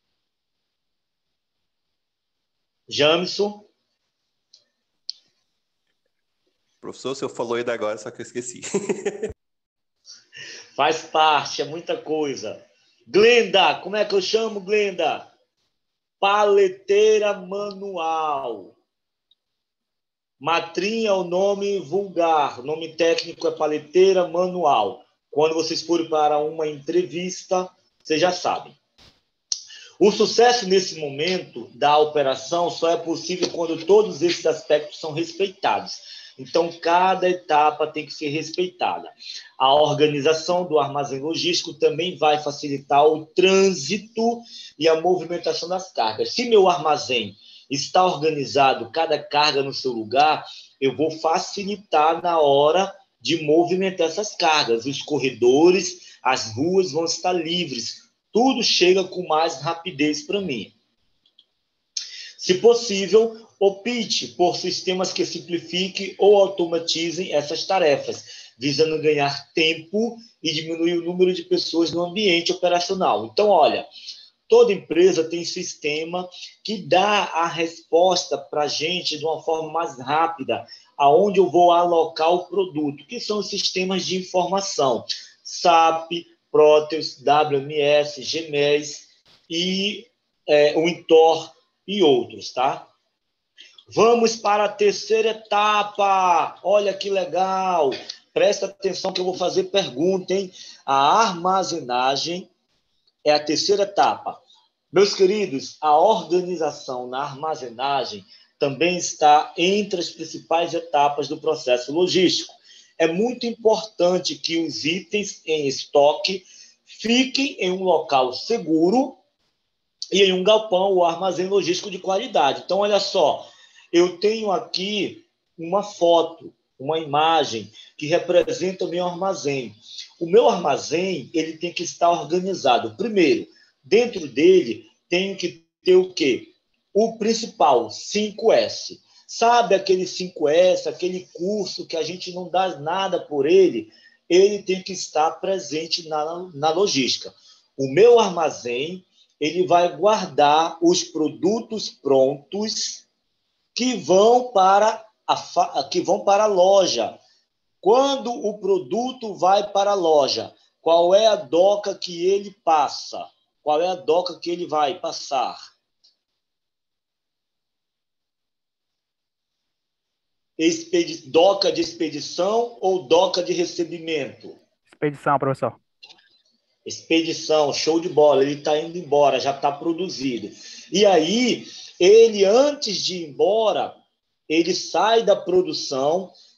Jamison. Professor, o senhor falou ainda agora, só que eu esqueci. Faz parte, é muita coisa. Glenda, como é que eu chamo, Glenda? Paleteira manual. Matrim é o nome vulgar, o nome técnico é paleteira manual. Quando vocês forem para uma entrevista, vocês já sabem. O sucesso nesse momento da operação só é possível quando todos esses aspectos são respeitados. Então, cada etapa tem que ser respeitada. A organização do armazém logístico também vai facilitar o trânsito e a movimentação das cargas. Se meu armazém está organizado, cada carga no seu lugar, eu vou facilitar na hora de movimentar essas cargas. Os corredores, as ruas vão estar livres. Tudo chega com mais rapidez para mim. Se possível, opte por sistemas que simplifiquem ou automatizem essas tarefas, visando ganhar tempo e diminuir o número de pessoas no ambiente operacional. Então, olha, toda empresa tem sistema que dá a resposta para a gente de uma forma mais rápida, aonde eu vou alocar o produto, que são os sistemas de informação, SAP, Proteus, WMS, GMES e o Intor e outros, tá? Vamos para a terceira etapa. Olha que legal. Presta atenção que eu vou fazer pergunta, hein? A armazenagem é a terceira etapa. Meus queridos, a organização na armazenagem também está entre as principais etapas do processo logístico. É muito importante que os itens em estoque fiquem em um local seguro e em um galpão ou armazém logístico de qualidade. Então, olha só, eu tenho aqui uma foto, uma imagem que representa o meu armazém. O meu armazém, ele tem que estar organizado. Primeiro, dentro dele, tem que ter o quê? O principal, 5S. Sabe aquele 5S, aquele curso que a gente não dá nada por ele? Ele tem que estar presente na logística. O meu armazém, ele vai guardar os produtos prontos que vão para a loja. Quando o produto vai para a loja, qual é a doca que ele passa? Qual é a doca que ele vai passar? Doca de expedição ou doca de recebimento? Expedição, professor. Expedição, show de bola. Ele está indo embora, já está produzido. E aí, ele, antes de ir embora, ele sai da produção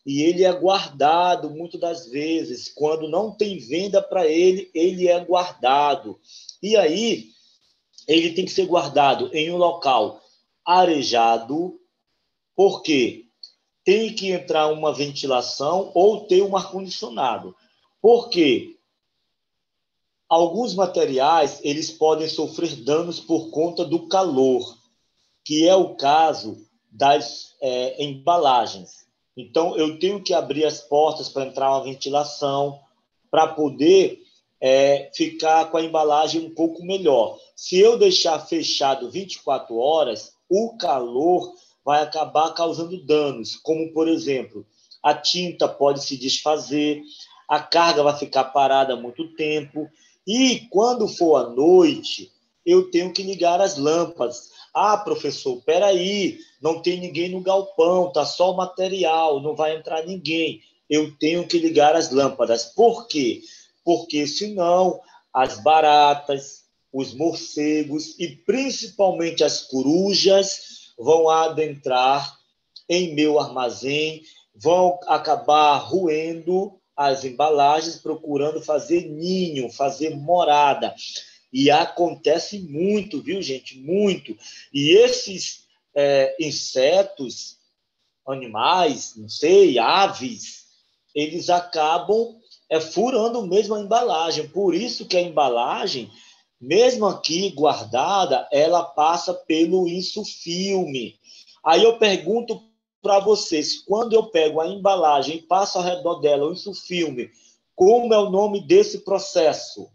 e ele é guardado muitas das vezes. Quando não tem venda para ele, ele é guardado. E aí, ele tem que ser guardado em um local arejado, porque tem que entrar uma ventilação ou ter um ar-condicionado. Porque alguns materiais eles podem sofrer danos por conta do calor, que é o caso das embalagens. Então, eu tenho que abrir as portas para entrar uma ventilação, para poder ficar com a embalagem um pouco melhor. Se eu deixar fechado 24 horas, o calor vai acabar causando danos, como, por exemplo, a tinta pode se desfazer, a carga vai ficar parada há muito tempo, e quando for à noite, eu tenho que ligar as lâmpadas. Ah, professor, peraí, não tem ninguém no galpão, tá só o material, não vai entrar ninguém. Eu tenho que ligar as lâmpadas. Por quê? Porque senão as baratas, os morcegos e principalmente as corujas vão adentrar em meu armazém, vão acabar roendo as embalagens, procurando fazer ninho, fazer morada. E acontece muito, viu, gente? Muito. E esses insetos, animais, não sei, aves, eles acabam furando mesmo a embalagem. Por isso que a embalagem, mesmo aqui guardada, ela passa pelo insufilme. Aí eu pergunto para vocês, quando eu pego a embalagem e passo ao redor dela o insufilme, como é o nome desse processo?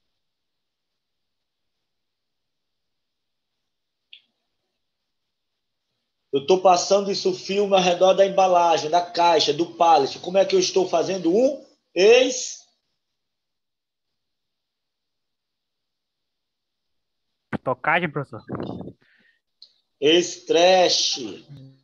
Eu estou passando isso filme ao redor da embalagem, da caixa, do pallet. Como é que eu estou fazendo um Tocagem, professor? estreche.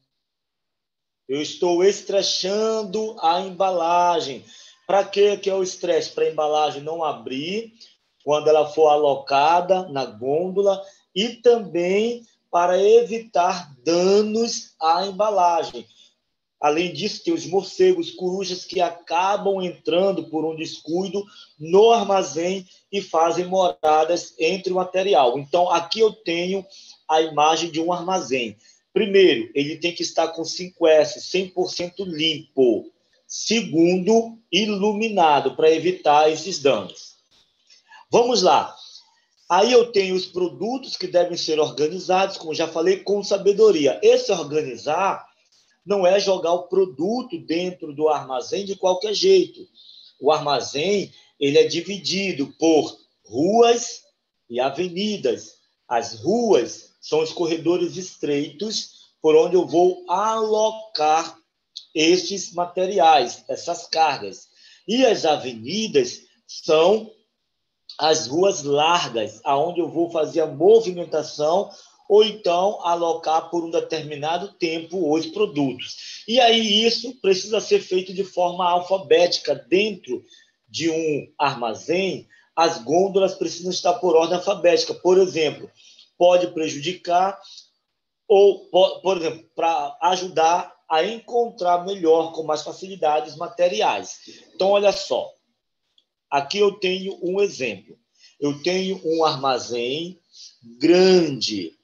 Eu estou estrechando a embalagem. Para que é o estresse? Para a embalagem não abrir quando ela for alocada na gôndola e também para evitar danos à embalagem. Além disso, tem os morcegos, corujas que acabam entrando por um descuido no armazém e fazem moradas entre o material. Então, aqui eu tenho a imagem de um armazém. Primeiro, ele tem que estar com 5S, 100% limpo. Segundo, iluminado, para evitar esses danos. Vamos lá. Aí eu tenho os produtos que devem ser organizados, como já falei, com sabedoria. Esse organizar não é jogar o produto dentro do armazém de qualquer jeito. O armazém ele é dividido por ruas e avenidas. As ruas são os corredores estreitos por onde eu vou alocar estes materiais, essas cargas. E as avenidas são as ruas largas, aonde eu vou fazer a movimentação ou então alocar por um determinado tempo os produtos. E aí isso precisa ser feito de forma alfabética. Dentro de um armazém, as gôndolas precisam estar por ordem alfabética. Por exemplo, pode prejudicar ou, por exemplo, para ajudar a encontrar melhor, com mais facilidade, os materiais. Então, olha só. Aqui eu tenho um exemplo. Eu tenho um armazém grande.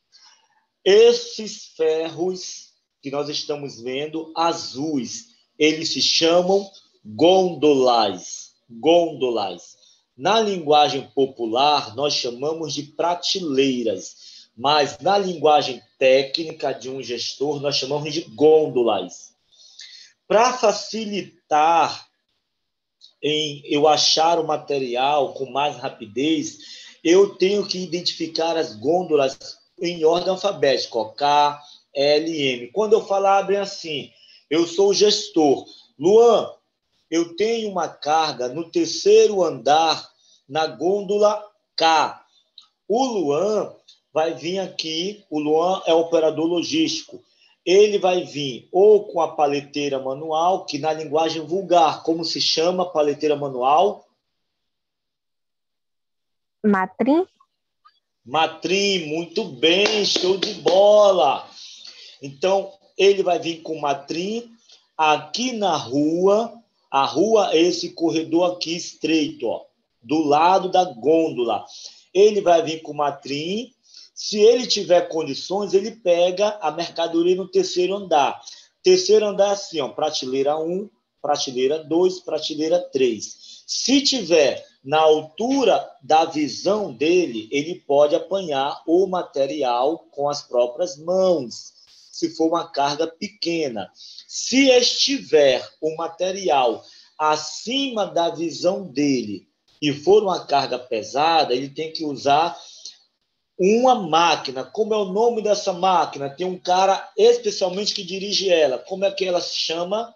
Esses ferros que nós estamos vendo, azuis, eles se chamam gondolais. Gondolais. Na linguagem popular, nós chamamos de prateleiras, mas na linguagem técnica de um gestor, nós chamamos de gôndolas. Para facilitar em eu achar o material com mais rapidez, eu tenho que identificar as gôndolas em ordem alfabética, ó, K, L, M. Quando eu falar, abre assim, eu sou o gestor. Luan, eu tenho uma carga no terceiro andar, na gôndola K. O Luan vai vir aqui, o Luan é operador logístico. Ele vai vir ou com a paleteira manual, que na linguagem vulgar, como se chama a paleteira manual? Matrim? Matrim, muito bem, show de bola. Então, ele vai vir com matrim, aqui na rua, a rua é esse corredor aqui estreito, ó, do lado da gôndola. Ele vai vir com o matrim. Se ele tiver condições, ele pega a mercadoria no terceiro andar. Terceiro andar é assim, ó, prateleira 1, prateleira 2, prateleira 3. Se tiver na altura da visão dele, ele pode apanhar o material com as próprias mãos, se for uma carga pequena. Se estiver o material acima da visão dele e for uma carga pesada, ele tem que usar uma máquina. Como é o nome dessa máquina? Tem um cara especialmente que dirige ela. Como é que ela se chama?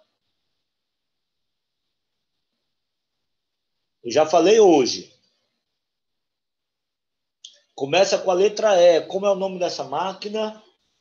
Eu já falei hoje. Começa com a letra E. Como é o nome dessa máquina?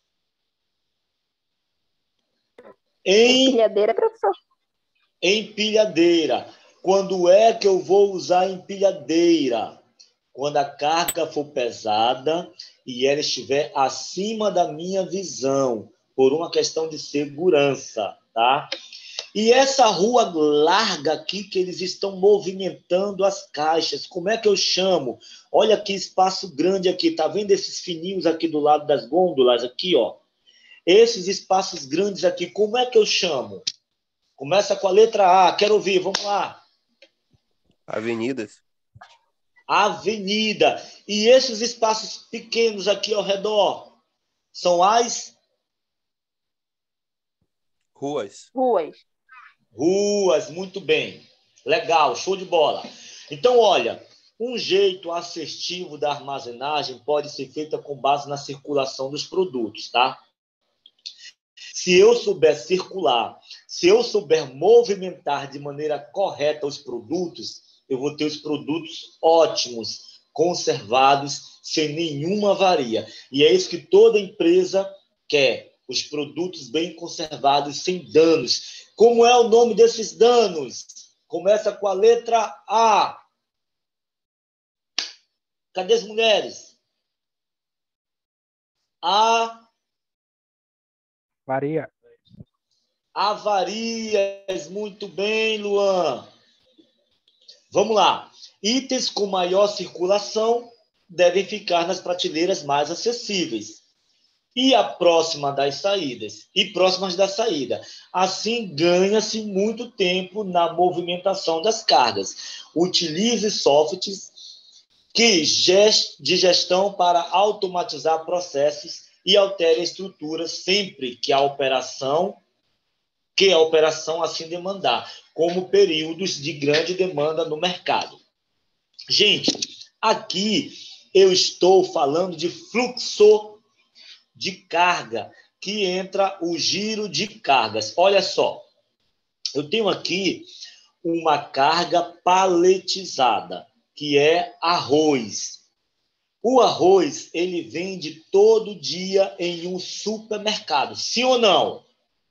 Empilhadeira, professor. Empilhadeira. Quando é que eu vou usar empilhadeira? Quando a carga for pesada e ela estiver acima da minha visão, por uma questão de segurança, tá? E essa rua larga aqui que eles estão movimentando as caixas, como é que eu chamo? Olha que espaço grande aqui, tá vendo esses fininhos aqui do lado das gôndolas aqui, ó? Esses espaços grandes aqui, como é que eu chamo? Começa com a letra A, quero ouvir, vamos lá. Avenidas. Avenida. E esses espaços pequenos aqui ao redor são as Ruas. ruas, muito bem. Legal, show de bola. Então, olha, um jeito assertivo da armazenagem pode ser feita com base na circulação dos produtos, tá? Se eu souber circular, se eu souber movimentar de maneira correta os produtos, eu vou ter os produtos ótimos, conservados, sem nenhuma avaria. E é isso que toda empresa quer, os produtos bem conservados, sem danos. Como é o nome desses danos? Começa com a letra A. Cadê as mulheres? Varia. Avarias. Muito bem, Luan. Vamos lá. Itens com maior circulação devem ficar nas prateleiras mais acessíveis e próximas da saída. Assim, ganha-se muito tempo na movimentação das cargas. Utilize softwares de gestão para automatizar processos e altere a estrutura sempre que a operação assim demandar, como períodos de grande demanda no mercado. Gente, aqui eu estou falando de fluxo de carga, que entra o giro de cargas. Olha só, eu tenho aqui uma carga paletizada, que é arroz. O arroz, ele vende todo dia em um supermercado, sim ou não?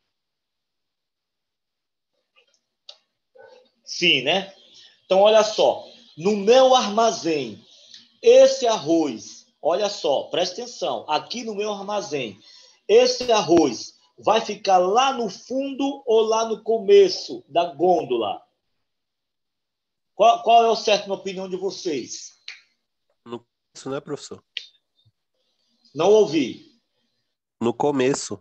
Sim, né? Então, olha só, no meu armazém, esse arroz, olha só, presta atenção, aqui no meu armazém, esse arroz vai ficar lá no fundo ou lá no começo da gôndola? Qual é o certo na opinião de vocês? No começo, né, professor? Não ouvi. No começo.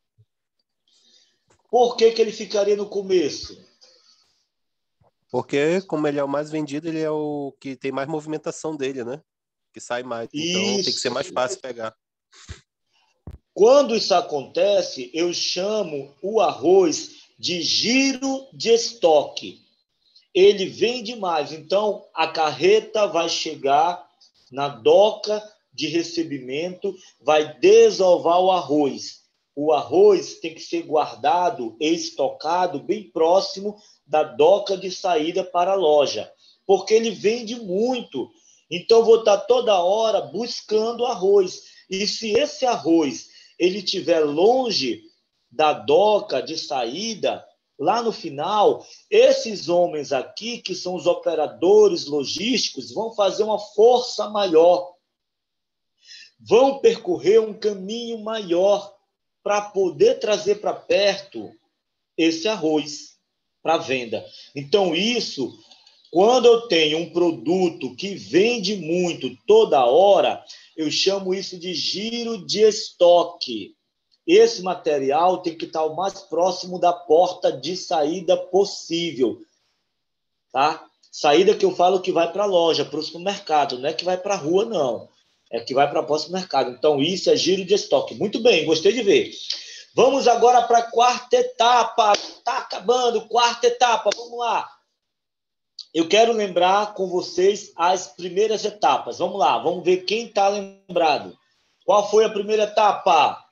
Por que ele ficaria no começo? Porque, como ele é o mais vendido, ele é o que tem mais movimentação dele, né? Que sai mais. Então, tem que ser mais fácil pegar. Quando isso acontece, eu chamo o arroz de giro de estoque. Ele vende mais. Então, a carreta vai chegar na doca de recebimento, vai desovar o arroz. O arroz tem que ser guardado e estocado bem próximo da doca de saída para a loja, porque ele vende muito. Então, vou estar toda hora buscando arroz. E se esse arroz ele estiver longe da doca de saída, lá no final, esses homens aqui, que são os operadores logísticos, vão fazer uma força maior, vão percorrer um caminho maior para poder trazer para perto esse arroz para venda. Então, isso, quando eu tenho um produto que vende muito toda hora, eu chamo isso de giro de estoque. Esse material tem que estar o mais próximo da porta de saída possível, tá? Saída que eu falo que vai para a loja, para o supermercado, não é que vai para a rua, não. É que vai para o supermercado. Então, isso é giro de estoque. Muito bem, gostei de ver. Vamos agora para a quarta etapa. Está acabando, quarta etapa. Vamos lá. Eu quero lembrar com vocês as primeiras etapas. Vamos lá, vamos ver quem está lembrado. Qual foi a primeira etapa?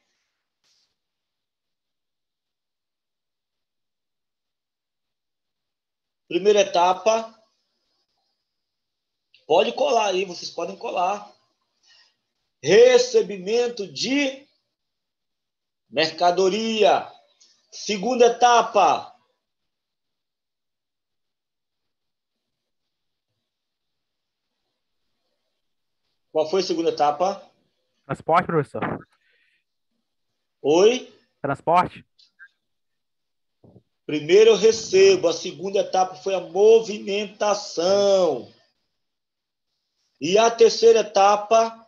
Primeira etapa. Pode colar aí, vocês podem colar. Recebimento de mercadoria. Segunda etapa. Qual foi a segunda etapa? Transporte, professor. Oi? Transporte. Primeiro eu recebo, a segunda etapa foi a movimentação. E a terceira etapa?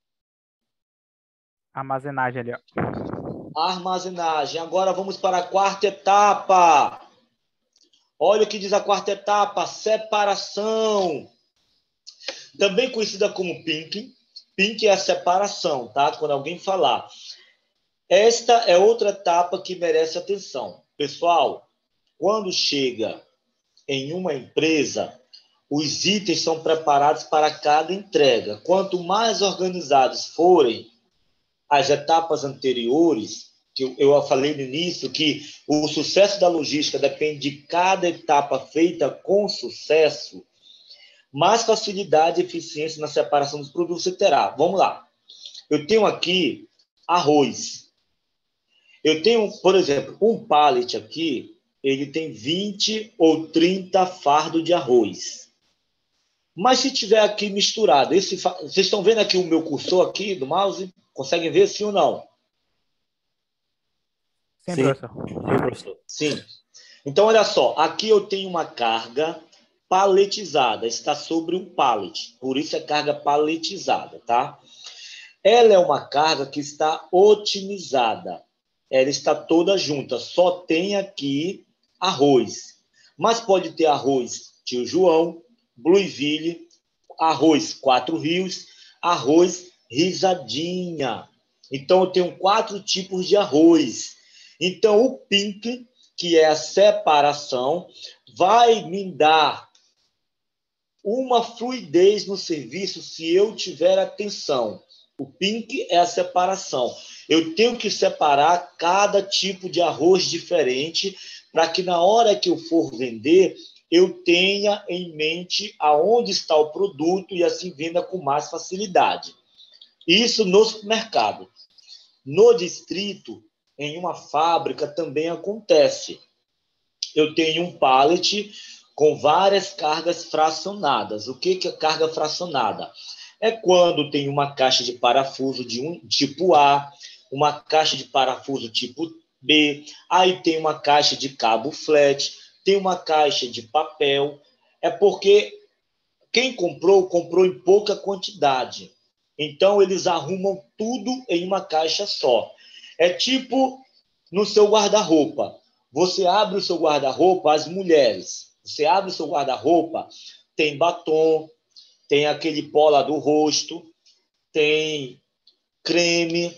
Armazenagem ali, ó. Armazenagem. Agora vamos para a quarta etapa. Olha o que diz a quarta etapa, separação. Também conhecida como pink. Pink é a separação, tá? Quando alguém falar. Esta é outra etapa que merece atenção. Pessoal, quando chega em uma empresa, os itens são preparados para cada entrega. Quanto mais organizados forem as etapas anteriores, que eu falei no início que o sucesso da logística depende de cada etapa feita com sucesso, mais facilidade e eficiência na separação dos produtos você terá. Vamos lá. Eu tenho aqui arroz. Eu tenho, por exemplo, um pallet aqui, ele tem 20 ou 30 fardos de arroz. Mas se tiver aqui misturado, vocês estão vendo aqui o meu cursor aqui do mouse? Conseguem ver sim ou não? Sim, Sim. professor. Sim, professor. Sim. Então, olha só, aqui eu tenho uma carga paletizada, está sobre um pallet, por isso é carga paletizada, tá? Ela é uma carga que está otimizada, ela está toda junta, só tem aqui arroz, mas pode ter arroz Tio João, Blueville, arroz Quatro Rios, arroz Risadinha. Então, eu tenho 4 tipos de arroz. Então, o pink, que é a separação, vai me dar uma fluidez no serviço se eu tiver atenção. O pink é a separação. Eu tenho que separar cada tipo de arroz diferente para que na hora que eu for vender, eu tenha em mente aonde está o produto e assim venda com mais facilidade. Isso no supermercado. No distrito, em uma fábrica, também acontece. Eu tenho um pallet com várias cargas fracionadas. O que é carga fracionada? É quando tem uma caixa de parafuso de um tipo A, uma caixa de parafuso tipo B, aí tem uma caixa de cabo flat, tem uma caixa de papel. É porque quem comprou em pouca quantidade. Então, eles arrumam tudo em uma caixa só. É tipo no seu guarda-roupa. Você abre o seu guarda-roupa, as mulheres. Você abre o seu guarda-roupa, tem batom, tem aquele pó lá do rosto, tem creme,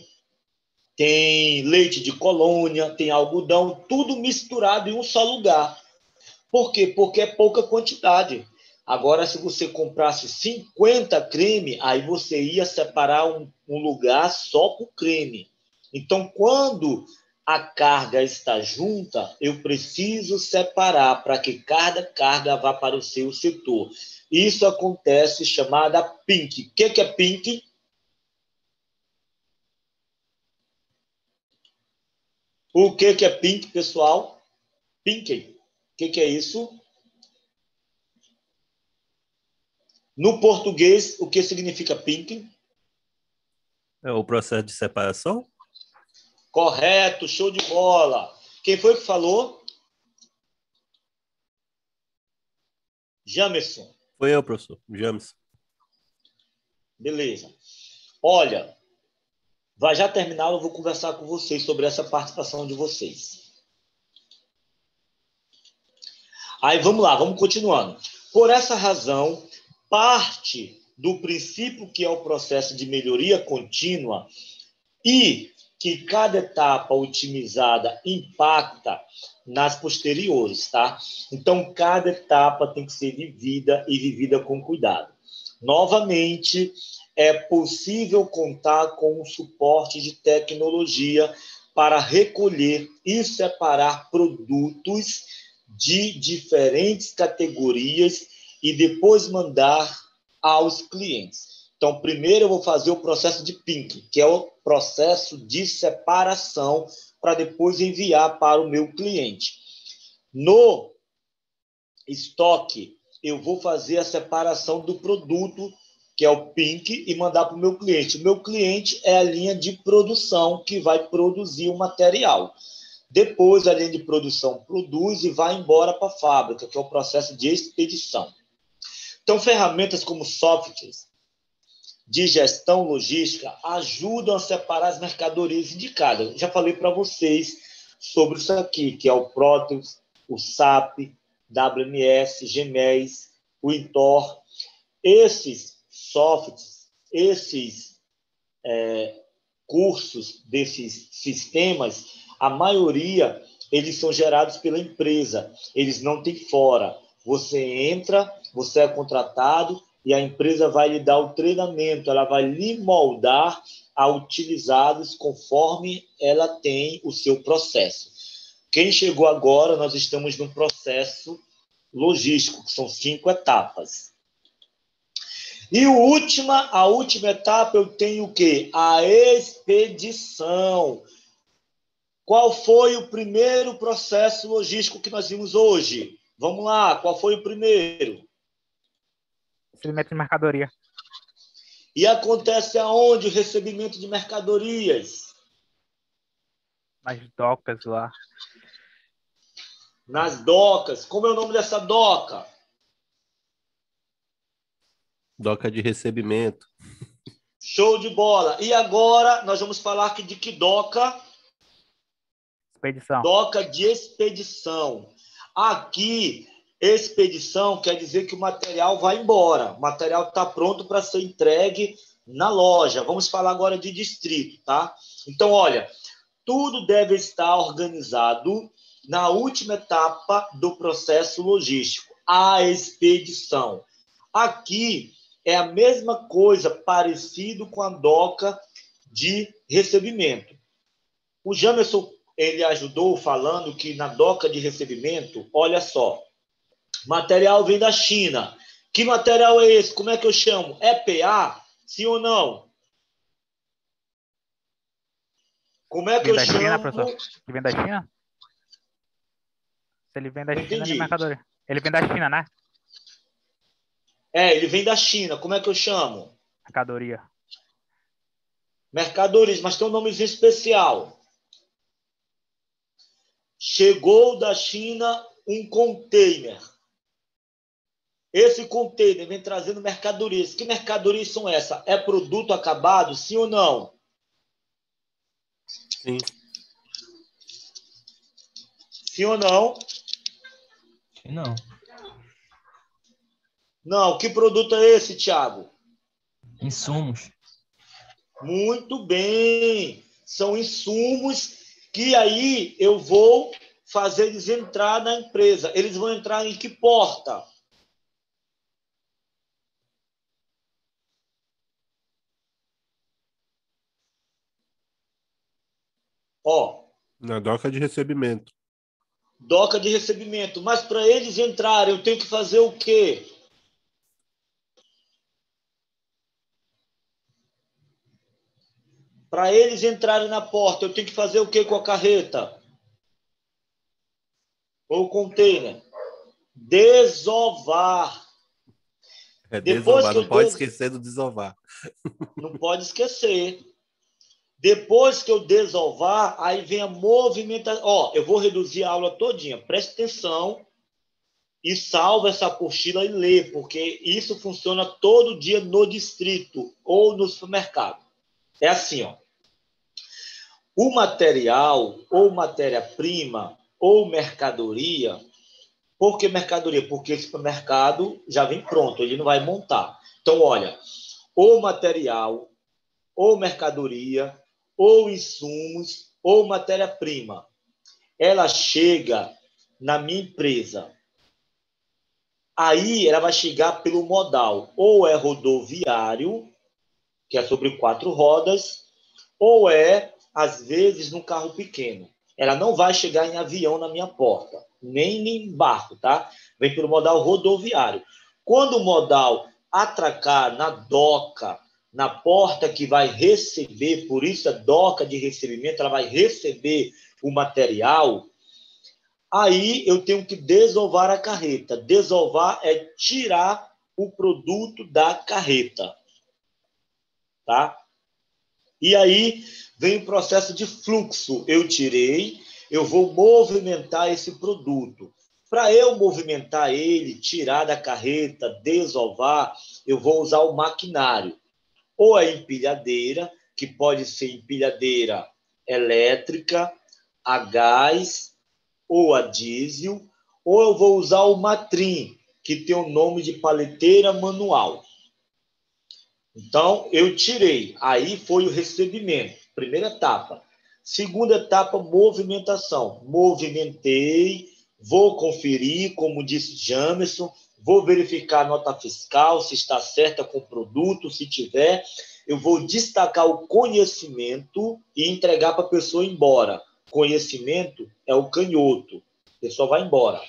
tem leite de colônia, tem algodão, tudo misturado em um só lugar. Por quê? Porque é pouca quantidade. Agora, se você comprasse 50 creme, aí você ia separar um lugar só para o creme. Então, quando a carga está junta, eu preciso separar para que cada carga vá para o seu setor. Isso acontece chamada pink. O que é pink? O que é pink, pessoal? Pink. O que é isso? No português, o que significa pink? É o processo de separação? Correto, show de bola. Quem foi que falou? Jamerson. Foi eu, professor. James. Beleza. Olha, vai já terminar, eu vou conversar com vocês sobre essa participação de vocês. Aí vamos lá, vamos continuando. Por essa razão, parte do princípio que é o processo de melhoria contínua e que cada etapa otimizada impacta nas posteriores, tá? Então, cada etapa tem que ser vivida e vivida com cuidado. Novamente, é possível contar com o suporte de tecnologia para recolher e separar produtos de diferentes categorias e depois mandar aos clientes. Então, primeiro eu vou fazer o processo de pink, que é o processo de separação, para depois enviar para o meu cliente. No estoque, eu vou fazer a separação do produto, que é o pink, e mandar para o meu cliente. O meu cliente é a linha de produção que vai produzir o material. Depois, a linha de produção produz e vai embora para a fábrica, que é o processo de expedição. Então, ferramentas como softwares de gestão logística ajudam a separar as mercadorias indicadas. Eu já falei para vocês sobre isso aqui, que é o Proteus, o SAP, WMS, GMES, o Intor. Esses softwares, esses cursos desses sistemas, a maioria, eles são gerados pela empresa. Eles não têm fora. Você entra, você é contratado, e a empresa vai lhe dar o treinamento, ela vai lhe moldar a utilizados conforme ela tem o seu processo. Quem chegou agora, nós estamos no processo logístico, que são 5 etapas. E a última etapa, eu tenho o quê? A expedição. Qual foi o primeiro processo logístico que nós vimos hoje? Vamos lá, qual foi o primeiro? Recebimento de mercadoria. E acontece aonde o recebimento de mercadorias? Nas docas lá. Nas docas. Como é o nome dessa doca? Doca de recebimento. Show de bola. E agora nós vamos falar de que doca? Expedição. Doca de expedição. Aqui, expedição quer dizer que o material vai embora. O material está pronto para ser entregue na loja. Vamos falar agora de distrito, tá? Então, olha, tudo deve estar organizado na última etapa do processo logístico, a expedição. Aqui é a mesma coisa, parecido com a doca de recebimento. O Jamerson, ele ajudou falando que na doca de recebimento, olha só, material vem da China. Que material é esse? Como é que eu chamo? É PA? Sim ou não? Como é que eu chamo? China, professor? Que vem da China? Se ele vem da China, Entendi. ele é mercadoria. Ele vem da China, né? Ele vem da China. Como é que eu chamo? Mercadoria. Mercadorias, mas tem um nomezinho especial. Chegou da China um container. Esse container vem trazendo mercadorias. Que mercadorias são essas? É produto acabado, sim ou não? Sim. Sim ou não? Não. Não. Que produto é esse, Thiago? Insumos. Muito bem. São insumos que aí eu vou fazer eles entrar na empresa. Eles vão entrar em que porta? Na doca de recebimento. Doca de recebimento. Mas para eles entrarem, eu tenho que fazer o quê? Para eles entrarem na porta, eu tenho que fazer o quê com a carreta? Ou o container? Desovar. Desovar, não pode esquecer do desovar. Não pode esquecer. Depois que eu desovar, aí vem a movimentação. Eu vou reduzir a aula todinha. Preste atenção. e salva essa apostila e lê, porque isso funciona todo dia no distrito ou no supermercado. É assim, ó. O material ou matéria-prima ou mercadoria. Por que mercadoria? Porque esse supermercado já vem pronto, ele não vai montar. Então, olha, ou material, ou mercadoria, ou insumos, ou matéria-prima. Ela chega na minha empresa. Aí ela vai chegar pelo modal. Ou é rodoviário, que é sobre 4 rodas, ou é, às vezes, num carro pequeno. Ela não vai chegar em avião na minha porta, nem em barco, tá? Vem pelo modal rodoviário. Quando o modal atracar na doca, na porta que vai receber, por isso a doca de recebimento, ela vai receber o material, aí eu tenho que desovar a carreta. Desovar é tirar o produto da carreta, tá? E aí vem o processo de fluxo. Eu tirei, eu vou movimentar esse produto. Para eu movimentar ele, tirar da carreta, desovar, eu vou usar o maquinário. Ou a empilhadeira, que pode ser empilhadeira elétrica, a gás ou a diesel, ou eu vou usar o matrim, que tem o nome de paleteira manual. Então, eu tirei. Aí foi o recebimento. Primeira etapa. Segunda etapa, movimentação. Movimentei, vou conferir, como disse Jamerson, vou verificar a nota fiscal, se está certa com o produto, se tiver. Eu vou destacar o conhecimento e entregar para a pessoa ir embora. Conhecimento é o canhoto. A pessoa vai embora.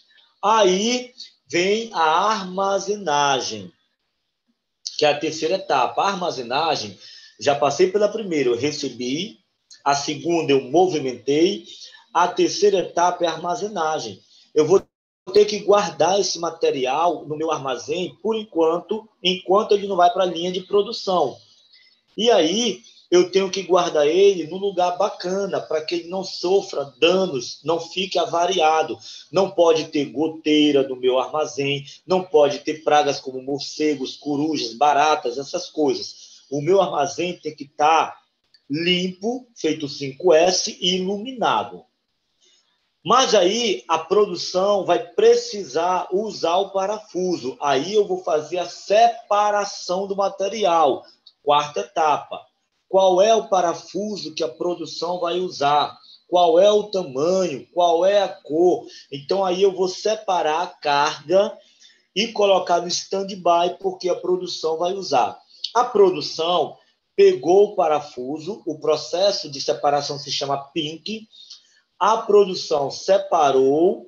Aí vem a armazenagem, que é a terceira etapa. A armazenagem, já passei pela primeira, eu recebi. A segunda, eu movimentei. A terceira etapa é a armazenagem. Eu vou ter que guardar esse material no meu armazém por enquanto ele não vai para a linha de produção. E aí, eu tenho que guardar ele num lugar bacana, para que ele não sofra danos, não fique avariado. Não pode ter goteira no meu armazém, não pode ter pragas como morcegos, corujas, baratas, essas coisas. O meu armazém tem que estar limpo, feito 5S e iluminado. Mas aí a produção vai precisar usar o parafuso. Aí eu vou fazer a separação do material. Quarta etapa. Qual é o parafuso que a produção vai usar? Qual é o tamanho? Qual é a cor? Então aí eu vou separar a carga e colocar no stand-by, porque a produção vai usar. A produção pegou o parafuso, o processo de separação se chama pink. A produção separou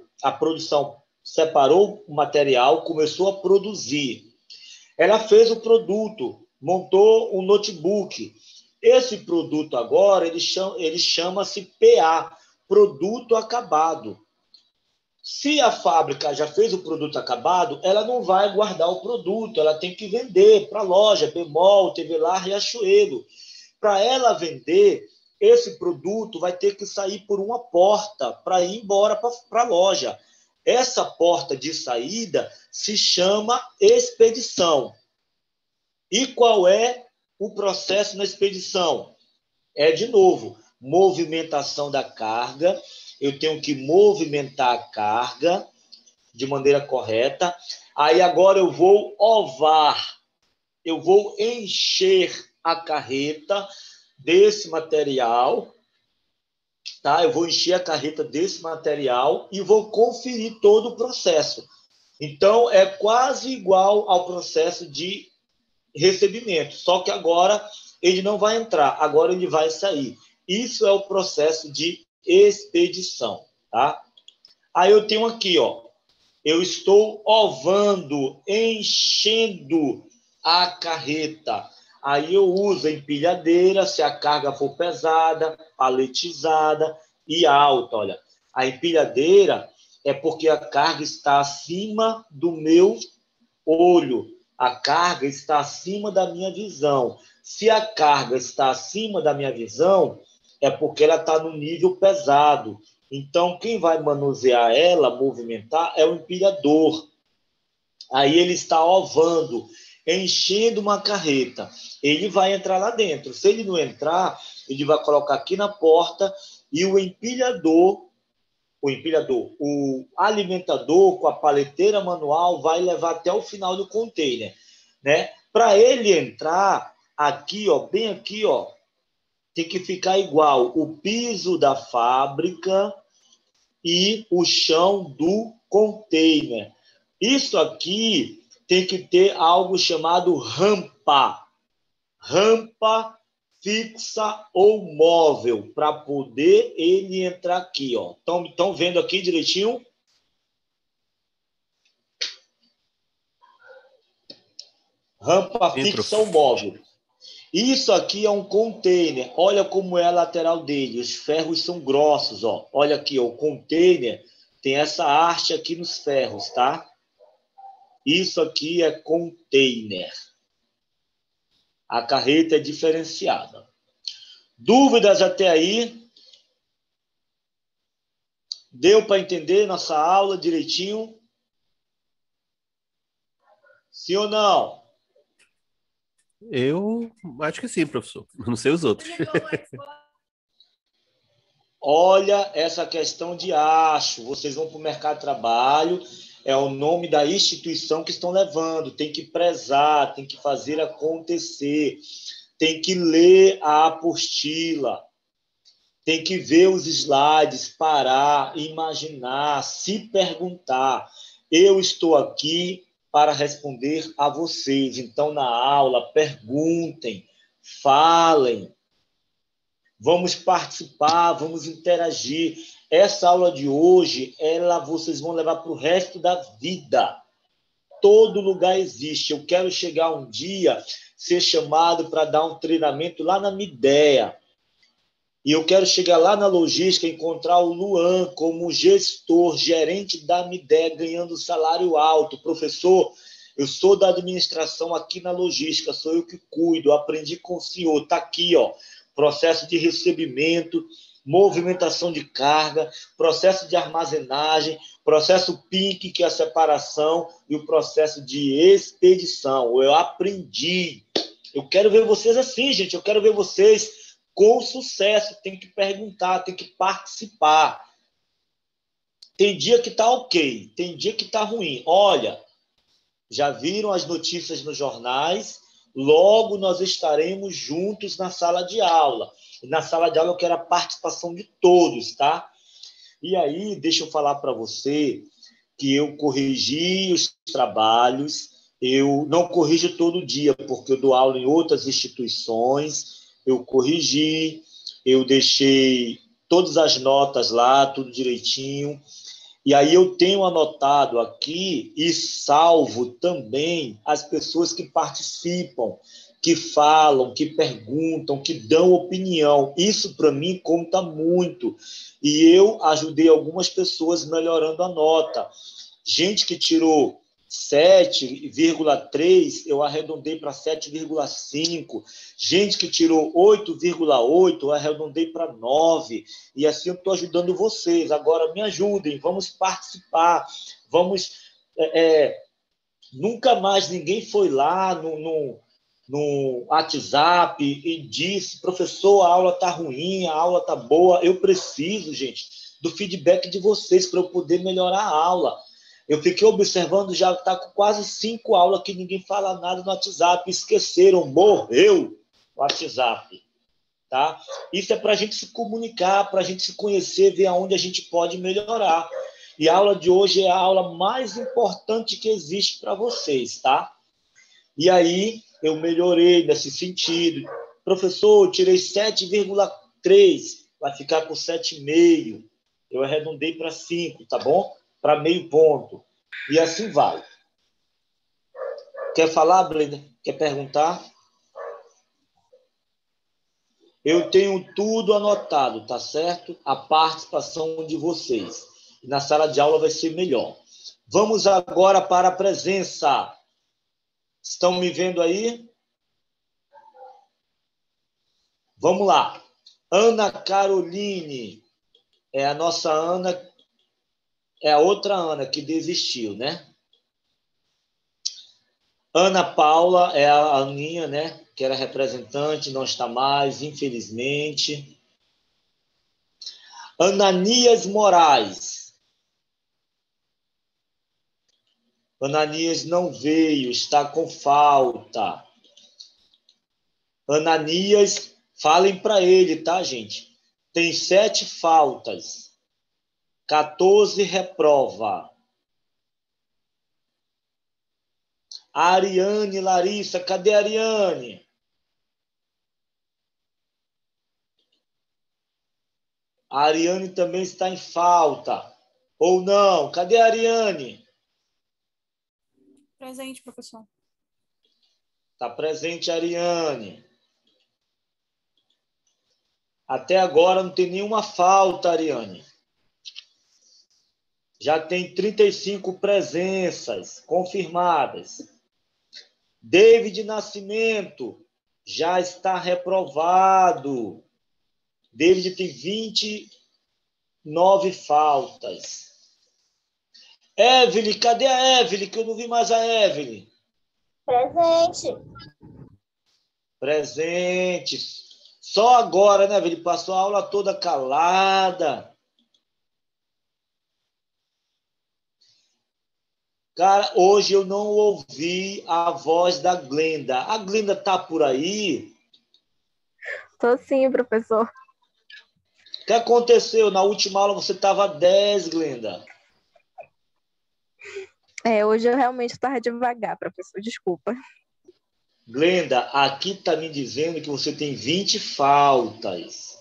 o material, começou a produzir. Ela fez o produto, montou um notebook. Esse produto agora, ele chama-se PA, produto acabado. Se a fábrica já fez o produto acabado, ela não vai guardar o produto, ela tem que vender para a loja, Bemol, TV Lá, Riachuelo. Para ela vender, esse produto vai ter que sair por uma porta para ir embora para a loja. Essa porta de saída se chama expedição. E qual é o processo na expedição? É, de novo, movimentação da carga. Eu tenho que movimentar a carga de maneira correta. Aí agora eu vou ovar, eu vou encher a carreta desse material, tá? Eu vou encher a carreta desse material e vou conferir todo o processo. Então, é quase igual ao processo de recebimento, só que agora ele não vai entrar, agora ele vai sair. Isso é o processo de expedição, tá? Aí eu tenho aqui, ó, eu estou ovando, enchendo a carreta. Aí eu uso a empilhadeira, se a carga for pesada, paletizada e alta. Olha, a empilhadeira é porque a carga está acima do meu olho. A carga está acima da minha visão. Se a carga está acima da minha visão, é porque ela está no nível pesado. Então, quem vai manusear ela, movimentar, é o empilhador. Aí ele está ovando, enchendo uma carreta. Ele vai entrar lá dentro. Se ele não entrar, ele vai colocar aqui na porta e o alimentador com a paleteira manual vai levar até o final do container, né? Para ele entrar aqui, ó, bem aqui, ó, tem que ficar igual o piso da fábrica e o chão do container. Isso aqui tem que ter algo chamado rampa. Rampa fixa ou móvel, para poder ele entrar aqui, ó. Estão vendo aqui direitinho? Rampa fixa ou móvel. Isso aqui é um container. Olha como é a lateral dele. Os ferros são grossos, ó. Olha aqui, ó, o container tem essa arte aqui nos ferros, tá? Isso aqui é container. A carreta é diferenciada. Dúvidas até aí? Deu para entender nossa aula direitinho? Sim ou não? Eu acho que sim, professor. Não sei os outros. Olha essa questão de acho. Vocês vão para o mercado de trabalho, é o nome da instituição que estão levando. Tem que prezar, tem que fazer acontecer, tem que ler a apostila, tem que ver os slides, parar, imaginar, se perguntar. Eu estou aqui para responder a vocês. Então, na aula, perguntem, falem. Vamos participar, vamos interagir. Essa aula de hoje, vocês vão levar para o resto da vida. Todo lugar existe. Eu quero chegar um dia, ser chamado para dar um treinamento lá na Midea. E eu quero chegar lá na logística, encontrar o Luan como gestor, gerente da Midea, ganhando salário alto. Professor, eu sou da administração aqui na logística, sou eu que cuido, aprendi com o senhor. Está aqui, ó. Processo de recebimento, movimentação de carga, processo de armazenagem, processo PINC, que é a separação, e o processo de expedição. Eu aprendi. Eu quero ver vocês assim, gente. Eu quero ver vocês com sucesso. Tem que perguntar, tem que participar. Tem dia que está ok, tem dia que está ruim. Olha, já viram as notícias nos jornais? Logo nós estaremos juntos na sala de aula. E na sala de aula eu quero a participação de todos, tá? E aí, deixa eu falar para você que eu corrigi os trabalhos, eu não corrijo todo dia, porque eu dou aula em outras instituições, eu corrigi, eu deixei todas as notas lá, tudo direitinho. E aí eu tenho anotado aqui e salvo também as pessoas que participam, que falam, que perguntam, que dão opinião. Isso, para mim, conta muito. E eu ajudei algumas pessoas melhorando a nota. Gente que tirou 7,3, eu arredondei para 7,5. Gente que tirou 8,8, eu arredondei para 9. E assim eu estou ajudando vocês. Agora me ajudem, vamos participar. Vamos. Nunca mais ninguém foi lá no WhatsApp e disse: professor, a aula está ruim, a aula está boa. Eu preciso, gente, do feedback de vocês para eu poder melhorar a aula. Eu fiquei observando, já está com quase 5 aulas que ninguém fala nada no WhatsApp. Esqueceram, morreu o WhatsApp. Tá? Isso é para a gente se comunicar, para a gente se conhecer, ver aonde a gente pode melhorar. E a aula de hoje é a aula mais importante que existe para vocês, tá? E aí eu melhorei nesse sentido. Professor, eu tirei 7,3, vai ficar com 7,5. Eu arredondei para 5, tá bom? Para meio ponto. E assim vai. Quer falar, Brenda? Quer perguntar? Eu tenho tudo anotado, tá certo? A participação de vocês. E na sala de aula vai ser melhor. Vamos agora para a presença. Estão me vendo aí? Vamos lá. Ana Caroline. é a nossa Ana, é a outra Ana que desistiu, né? Ana Paula é a Aninha, né? Que era representante, não está mais, infelizmente. Ananias Moraes. Ananias não veio, está com falta. Ananias, falem para ele, tá, gente? Tem 7 faltas. 14 reprova. A Ariane Larissa, cadê a Ariane? A Ariane também está em falta. Ou não? Cadê a Ariane? Presente, professor. Está presente a Ariane. Até agora não tem nenhuma falta, Ariane. Já tem 35 presenças confirmadas. David Nascimento já está reprovado. David tem 29 faltas. Evelyn, cadê a Evelyn? Que eu não vi mais a Evelyn. Presente. Presente. Só agora, né, Evelyn? Passou a aula toda calada. Cara, hoje eu não ouvi a voz da Glenda. A Glenda tá por aí? Tô sim, professor. O que aconteceu? Na última aula você estava 10, Glenda. Hoje eu realmente estava devagar, professor, desculpa. Glenda, aqui tá me dizendo que você tem 20 faltas.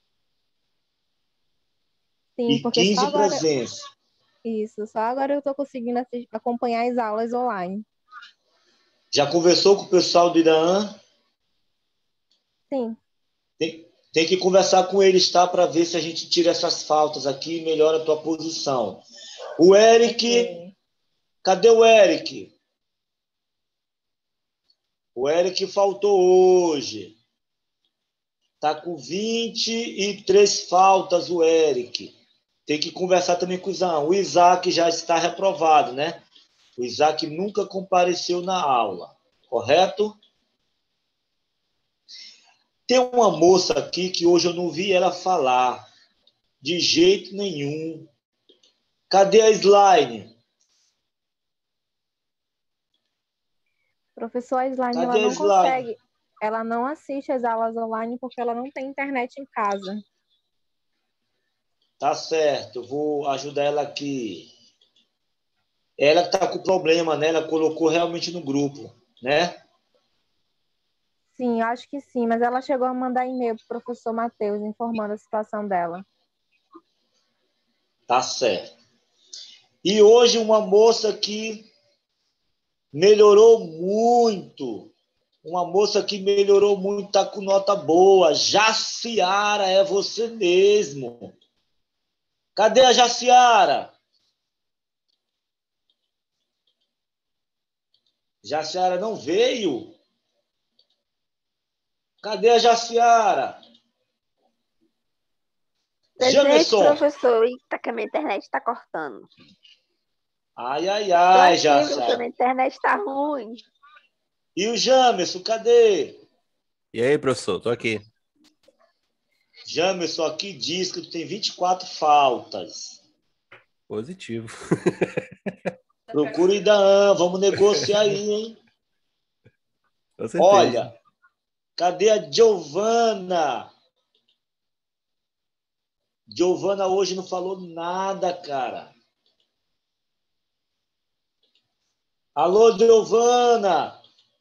Sim, E porque 15 só agora... presenças. Isso, só agora eu estou conseguindo acompanhar as aulas online. Já conversou com o pessoal do IDAAN? Sim. Tem que conversar com eles, tá? Para ver se a gente tira essas faltas aqui e melhora a tua posição. O Eric... Cadê o Eric? O Eric faltou hoje. Tá com 23 faltas o Eric. Tem que conversar também com o Isaac. O Isaac já está reprovado, né? O Isaac nunca compareceu na aula, correto? Tem uma moça aqui que hoje eu não vi ela falar de jeito nenhum. Cadê a Slime? Professor, a Slime, Cadê ela a não Slime? consegue, ela não assiste as aulas online porque ela não tem internet em casa. Tá certo, eu vou ajudar ela aqui. Ela que tá com problema, né? Ela colocou realmente no grupo, né? Sim, acho que sim, mas ela chegou a mandar e-mail para o professor Matheus informando a situação dela. Tá certo. E hoje uma moça que melhorou muito. Uma moça que melhorou muito, tá com nota boa. Jaciara, é você mesmo. Cadê a Jaciara? Jaciara não veio? Cadê a Jaciara? Presente, Jamerson. professor. Eita, que a minha internet está cortando. Ai, ai, Tô ai, aqui, professor, Jaciara. minha internet está ruim. E o Jamerson, cadê? E aí, professor? Tô aqui. Jamerson, aqui diz que tu tem 24 faltas. Positivo. Procura o Idaan, vamos negociar aí, hein? Com certeza. Olha, cadê a Giovana? Giovana hoje não falou nada, cara. Alô, Giovana?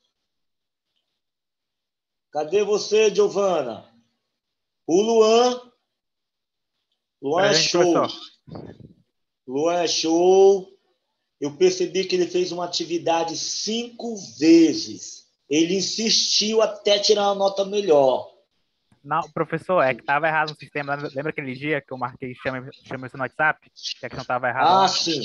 Cadê você, Giovana? O Luan. Luan é Presente, show. professor. Luan é show. Eu percebi que ele fez uma atividade 5 vezes. Ele insistiu até tirar uma nota melhor. Não, professor, é que estava errado no sistema. Lembra aquele dia que eu marquei chama isso no WhatsApp? Que a questão estava errada lá? Sim.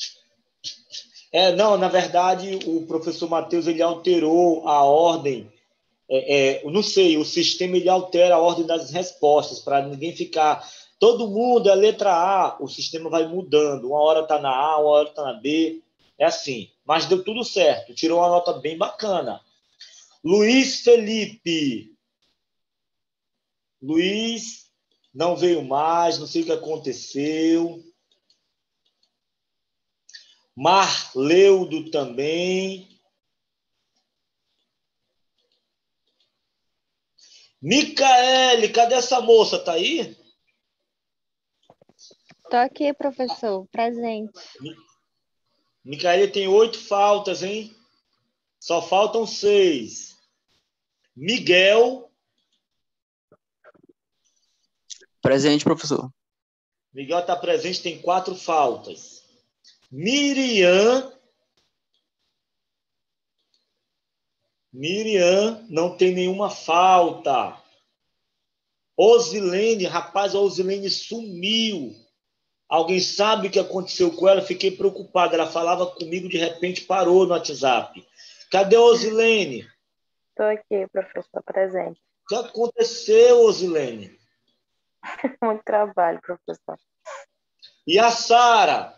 Não, na verdade, o professor Matheus ele alterou a ordem. Não sei, o sistema ele altera a ordem das respostas para ninguém ficar Todo mundo é letra A, o sistema vai mudando. Uma hora está na A, uma hora está na B. É assim. Mas deu tudo certo. Tirou uma nota bem bacana. Luiz Felipe. Luiz não veio mais, não sei o que aconteceu. Marleudo também. Micaele, cadê essa moça? Tá aí? Tô aqui, professor, presente. Micaele tem 8 faltas, hein? Só faltam 6. Miguel. Presente, professor. Miguel está presente, tem 4 faltas. Miriam. Miriam não tem nenhuma falta. Osilene, rapaz, a Osilene sumiu. Alguém sabe o que aconteceu com ela? Fiquei preocupado. Ela falava comigo, de repente parou no WhatsApp. Cadê a Osilene? Tô aqui, professor, presente. O que aconteceu, Osilene? Muito trabalho, professor. E a Sara?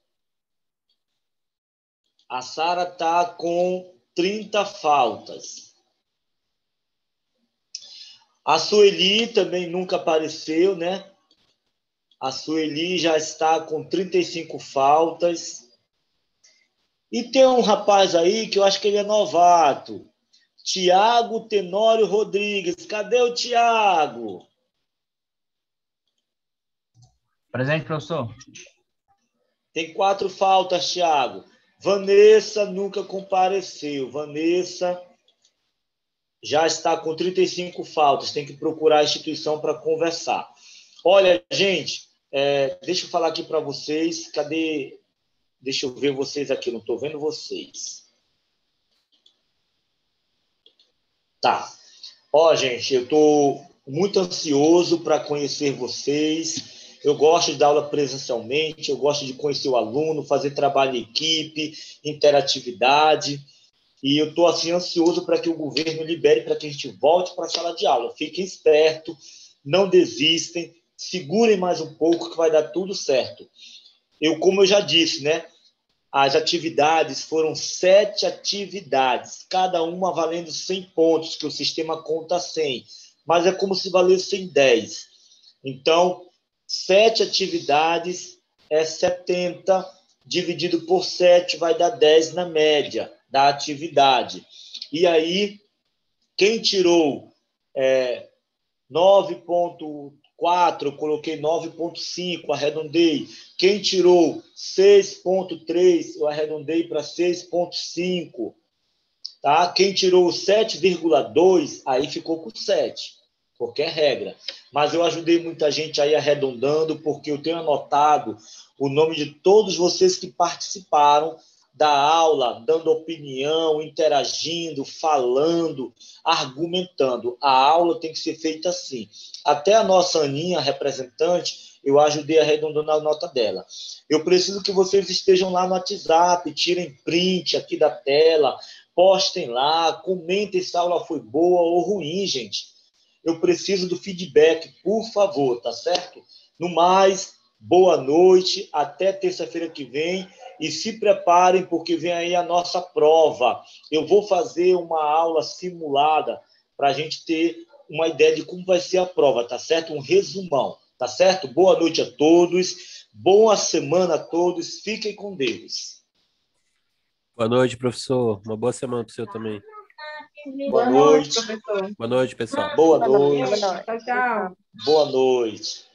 A Sara está com 30 faltas. A Sueli também nunca apareceu, né? A Sueli já está com 35 faltas. E tem um rapaz aí que eu acho que ele é novato. Tiago Tenório Rodrigues. Cadê o Tiago? Presente, professor. Tem 4 faltas, Tiago. Vanessa nunca compareceu. Vanessa já está com 35 faltas. Tem que procurar a instituição para conversar. Olha, gente, deixa eu falar aqui para vocês. Cadê? Deixa eu ver vocês aqui. Não estou vendo vocês. Tá. Ó, gente, eu estou muito ansioso para conhecer vocês. Eu gosto de dar aula presencialmente, eu gosto de conhecer o aluno, fazer trabalho em equipe, interatividade. E eu estou assim, ansioso para que o governo libere para que a gente volte para a sala de aula. Fiquem espertos, não desistem, segurem mais um pouco que vai dar tudo certo. Como eu já disse, né? As atividades foram 7 atividades, cada uma valendo 100 pontos, que o sistema conta 100, mas é como se valessem 10. Então, 7 atividades é 70, dividido por 7 vai dar 10 na média da atividade. E aí, quem tirou 9,4, eu coloquei 9,5, arredondei. Quem tirou 6,3, eu arredondei para 6,5. Tá? Quem tirou 7,2, aí ficou com 7, porque é regra. Mas eu ajudei muita gente aí arredondando, porque eu tenho anotado o nome de todos vocês que participaram da aula, dando opinião, interagindo, falando, argumentando. A aula tem que ser feita assim. Até a nossa Aninha, representante, eu ajudei arredondando a nota dela. Eu preciso que vocês estejam lá no WhatsApp, tirem print aqui da tela, postem lá, comentem se a aula foi boa ou ruim, gente. Eu preciso do feedback, por favor, tá certo? No mais, boa noite, até terça-feira que vem. E se preparem, porque vem aí a nossa prova. Eu vou fazer uma aula simulada para a gente ter uma ideia de como vai ser a prova, tá certo? Um resumão, tá certo? Boa noite a todos, boa semana a todos, fiquem com Deus. Boa noite, professor. Uma boa semana para o senhor também. Boa noite. professor. Boa noite, pessoal. Boa noite. Boa noite. Tchau, tchau. Boa noite.